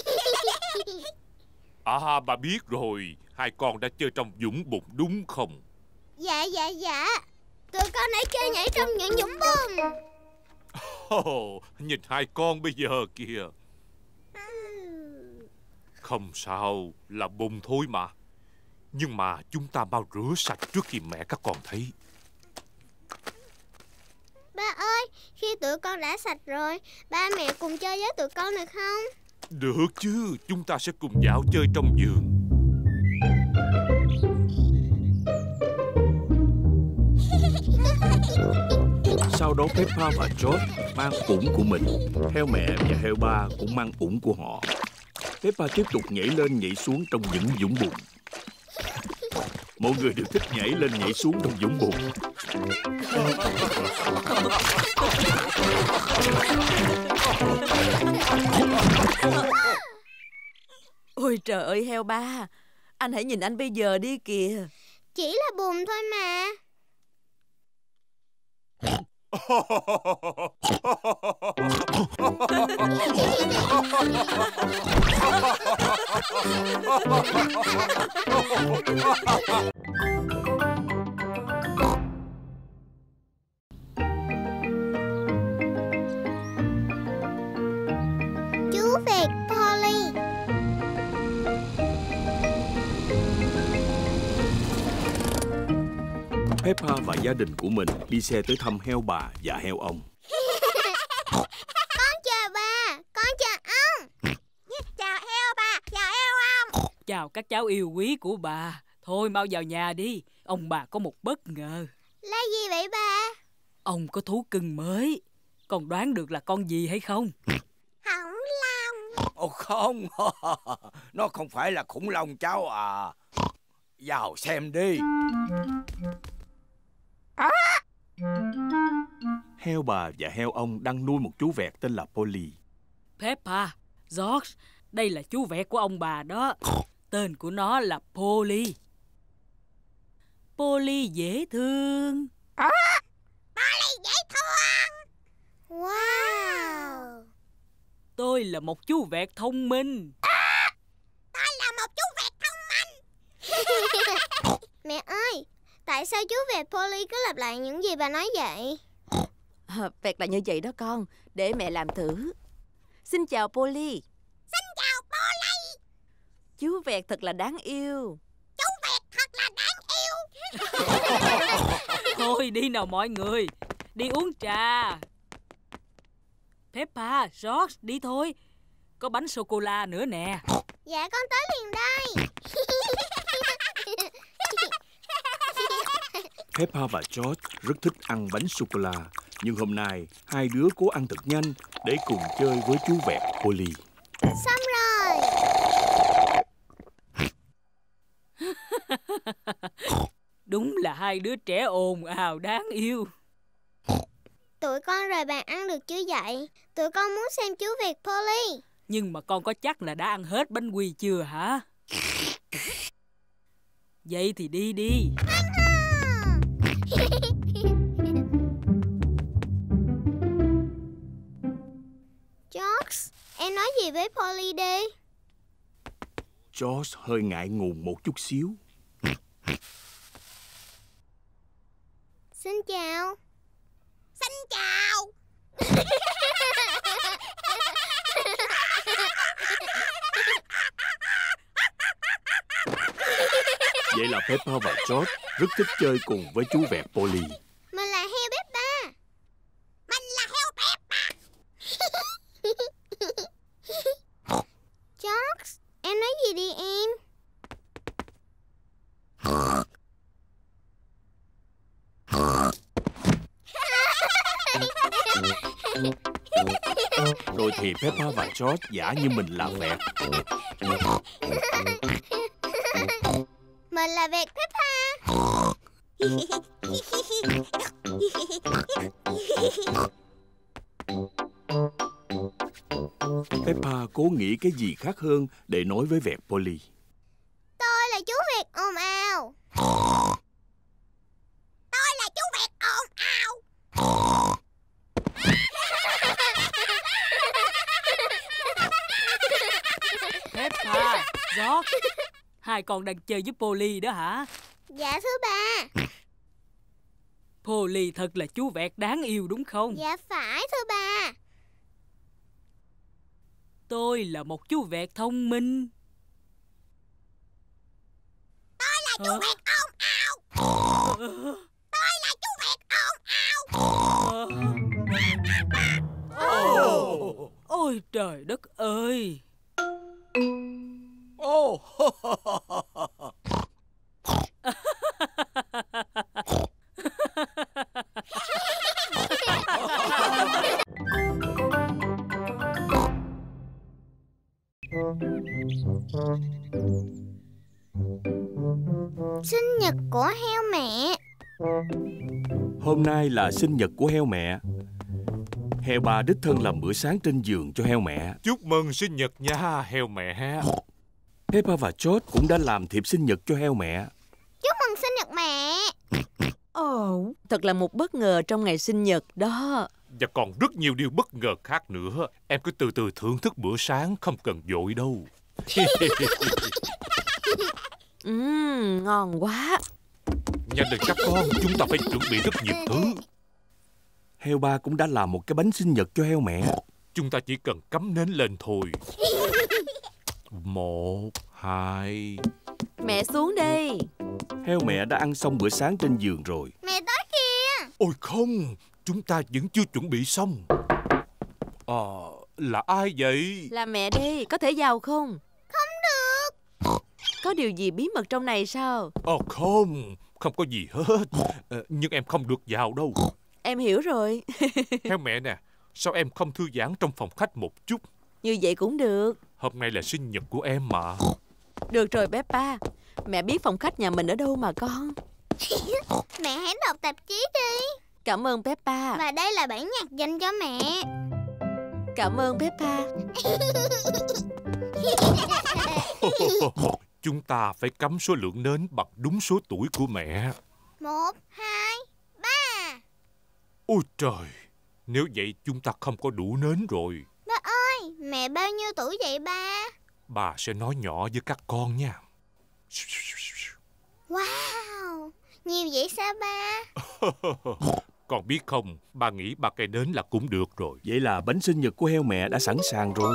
À, bà biết rồi. Hai con đã chơi trong vũng bùn đúng không? Dạ. Tụi con đã chơi nhảy trong những vũng bùn. Nhìn hai con bây giờ kìa. Không sao, là bùn thôi mà. Nhưng mà chúng ta mau rửa sạch trước khi mẹ các con thấy. Ba ơi, khi tụi con đã sạch rồi, ba mẹ cùng chơi với tụi con được không? Được chứ, chúng ta sẽ cùng dạo chơi trong vườn. Sau đó Peppa và George mang ủng của mình. Heo mẹ và heo ba cũng mang ủng của họ. Peppa tiếp tục nhảy lên nhảy xuống trong những vũng bùn. Mọi người đều thích nhảy lên nhảy xuống trong vũng bùn. Ôi trời ơi heo ba, anh hãy nhìn anh bây giờ đi kìa. Chỉ là bùn thôi mà. Chú vẹt Polly. Peppa và gia đình của mình đi xe tới thăm heo bà và heo ông. Con chào ba, con chào ông. Chào heo ba, chào heo ông. Chào các cháu yêu quý của bà. Thôi mau vào nhà đi, ông bà có một bất ngờ. Là gì vậy ba? Ông có thú cưng mới. Con đoán được là con gì hay không? Khủng long. Ồ không, nó không phải là khủng long cháu à. Vào xem đi. Heo bà và heo ông đang nuôi một chú vẹt tên là Polly. Peppa, George, đây là chú vẹt của ông bà đó. Tên của nó là Polly. Polly dễ thương. Polly dễ thương. Wow. Tôi là một chú vẹt thông minh. Tôi là một chú vẹt thông minh. Mẹ ơi, tại sao chú vẹt Polly cứ lặp lại những gì bà nói vậy? Vẹt là như vậy đó con. Để mẹ làm thử. Xin chào Polly. Xin chào Polly. Chú vẹt thật là đáng yêu. Chú vẹt thật là đáng yêu. Thôi đi nào mọi người, đi uống trà. Peppa, George, đi thôi. Có bánh sô-cô-la nữa nè. Dạ con tới liền đây. Peppa và George rất thích ăn bánh sô-cô-la. Nhưng hôm nay, hai đứa cố ăn thật nhanh để cùng chơi với chú vẹt Polly. Xong rồi. Đúng là hai đứa trẻ ồn ào đáng yêu. Tụi con rời bàn ăn được chưa vậy? Tụi con muốn xem chú vẹt Polly. Nhưng mà con có chắc là đã ăn hết bánh quy chưa hả? Vậy thì đi đi. George, em nói gì với Polly đi? George hơi ngại ngùng một chút xíu. Xin chào. Xin chào. Vậy là Peppa và George rất thích chơi cùng với chú vẹt Polly. Mình là heo Peppa. Mình là heo Peppa. George, em nói gì đi em? Rồi thì Peppa và George giả như mình là vẹt. Mình là vẹt Peppa. Peppa cố nghĩ cái gì khác hơn để nói với vẹt Polly. Tôi là chú vẹt ồn ào. Tôi là chú vẹt ồn ào. Peppa, George, hai con đang chơi với Polly đó hả? Dạ thưa bà. Polly thật là chú vẹt đáng yêu đúng không? Dạ phải thưa bà. Tôi là một chú vẹt thông minh. Tôi là chú vẹt ồn ào. Tôi là chú vẹt ồn ào. Ôi trời đất ơi. Sinh nhật của heo mẹ. Hôm nay là sinh nhật của heo mẹ. Heo ba đích thân làm bữa sáng trên giường cho heo mẹ. Chúc mừng sinh nhật nha heo mẹ. Peppa và George cũng đã làm thiệp sinh nhật cho heo mẹ. Chúc mừng sinh nhật mẹ. Ồ, thật là một bất ngờ trong ngày sinh nhật đó. Và còn rất nhiều điều bất ngờ khác nữa. Em cứ từ từ thưởng thức bữa sáng, không cần vội đâu. Ngon quá. Nhanh lên các con, chúng ta phải chuẩn bị rất nhiều thứ. Heo ba cũng đã làm một cái bánh sinh nhật cho heo mẹ. Chúng ta chỉ cần cắm nến lên thôi. 1, 2. Mẹ xuống đi. Heo mẹ đã ăn xong bữa sáng trên giường rồi. Mẹ tới kìa. Ôi không, chúng ta vẫn chưa chuẩn bị xong. Là ai vậy? Là mẹ đi, có thể vào không? Không được. Có điều gì bí mật trong này sao? Không có gì hết. Nhưng em không được vào đâu. Em hiểu rồi. Heo mẹ nè, sao em không thư giãn trong phòng khách một chút? Như vậy cũng được. Hôm nay là sinh nhật của em mà. Được rồi Peppa. Mẹ biết phòng khách nhà mình ở đâu mà con. Mẹ hãy đọc tạp chí đi. Cảm ơn Peppa. Và đây là bản nhạc dành cho mẹ. Cảm ơn Peppa. Chúng ta phải cắm số lượng nến bằng đúng số tuổi của mẹ. 1, 2, 3. Ôi trời, nếu vậy chúng ta không có đủ nến rồi. Ba ơi, mẹ bao nhiêu tuổi vậy ba? Bà sẽ nói nhỏ với các con nha. Wow, nhiều vậy sao ba? Con biết không, ba nghĩ 3 cây nến là cũng được rồi. Vậy là bánh sinh nhật của heo mẹ đã sẵn sàng rồi.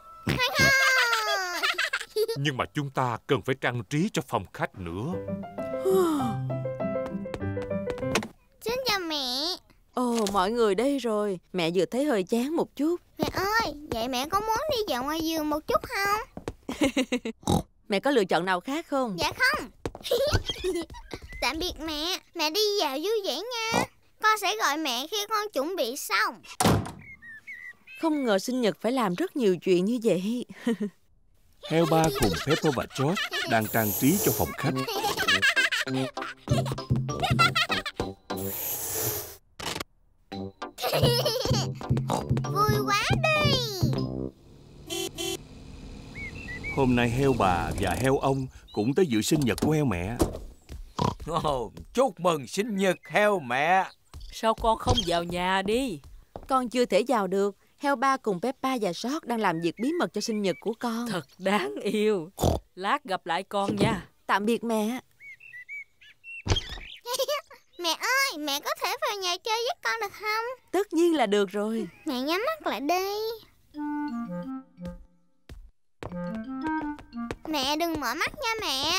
Nhưng mà chúng ta cần phải trang trí cho phòng khách nữa. Xin chào mẹ. Ồ, mọi người đây rồi. Mẹ vừa thấy hơi chán một chút. Mẹ ơi, vậy mẹ có muốn đi dạo ngoài vườn một chút không? Mẹ có lựa chọn nào khác không? Dạ không. Tạm biệt mẹ. Mẹ đi dạo vui vẻ nha. Con sẽ gọi mẹ khi con chuẩn bị xong. Không ngờ sinh nhật phải làm rất nhiều chuyện như vậy. Heo ba cùng Peppa và George đang trang trí cho phòng khách. Vui quá đi. Hôm nay heo bà và heo ông cũng tới dự sinh nhật của heo mẹ. Chúc mừng sinh nhật heo mẹ. Sao con không vào nhà đi? Con chưa thể vào được. Heo ba cùng Peppa và George đang làm việc bí mật cho sinh nhật của con. Thật đáng yêu. Lát gặp lại con nha. Tạm biệt mẹ. Mẹ ơi, mẹ có thể vào nhà chơi với con được không? Tất nhiên là được rồi. Mẹ nhắm mắt lại đi. Mẹ đừng mở mắt nha mẹ.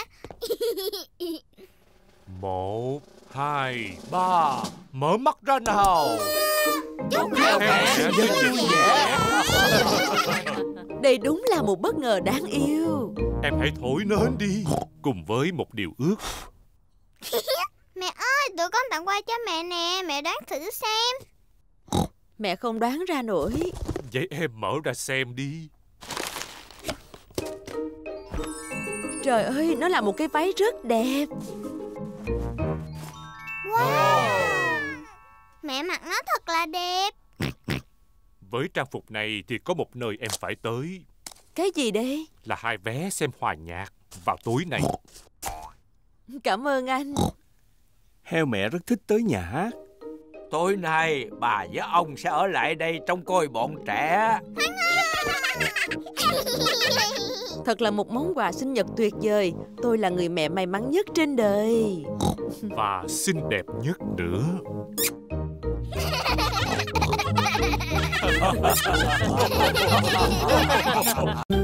1, 2, 3. Mở mắt ra nào. Chúc heo mẹ rất vui vẻ. Đây đúng là một bất ngờ đáng yêu. Em hãy thổi nến đi, cùng với một điều ước. Mẹ ơi, tụi con tặng quà cho mẹ nè. Mẹ đoán thử xem. Mẹ không đoán ra nổi. Vậy em mở ra xem đi. Trời ơi, nó là một cái váy rất đẹp. Wow, mẹ mặc nó thật là đẹp. Với trang phục này thì có một nơi em phải tới. Cái gì đây? Là 2 vé xem hòa nhạc vào tối này. Cảm ơn anh. Heo mẹ rất thích tới nhà hát. Tối nay bà với ông sẽ ở lại đây trông coi bọn trẻ. Thật là một món quà sinh nhật tuyệt vời. Tôi là người mẹ may mắn nhất trên đời. Và xinh đẹp nhất nữa.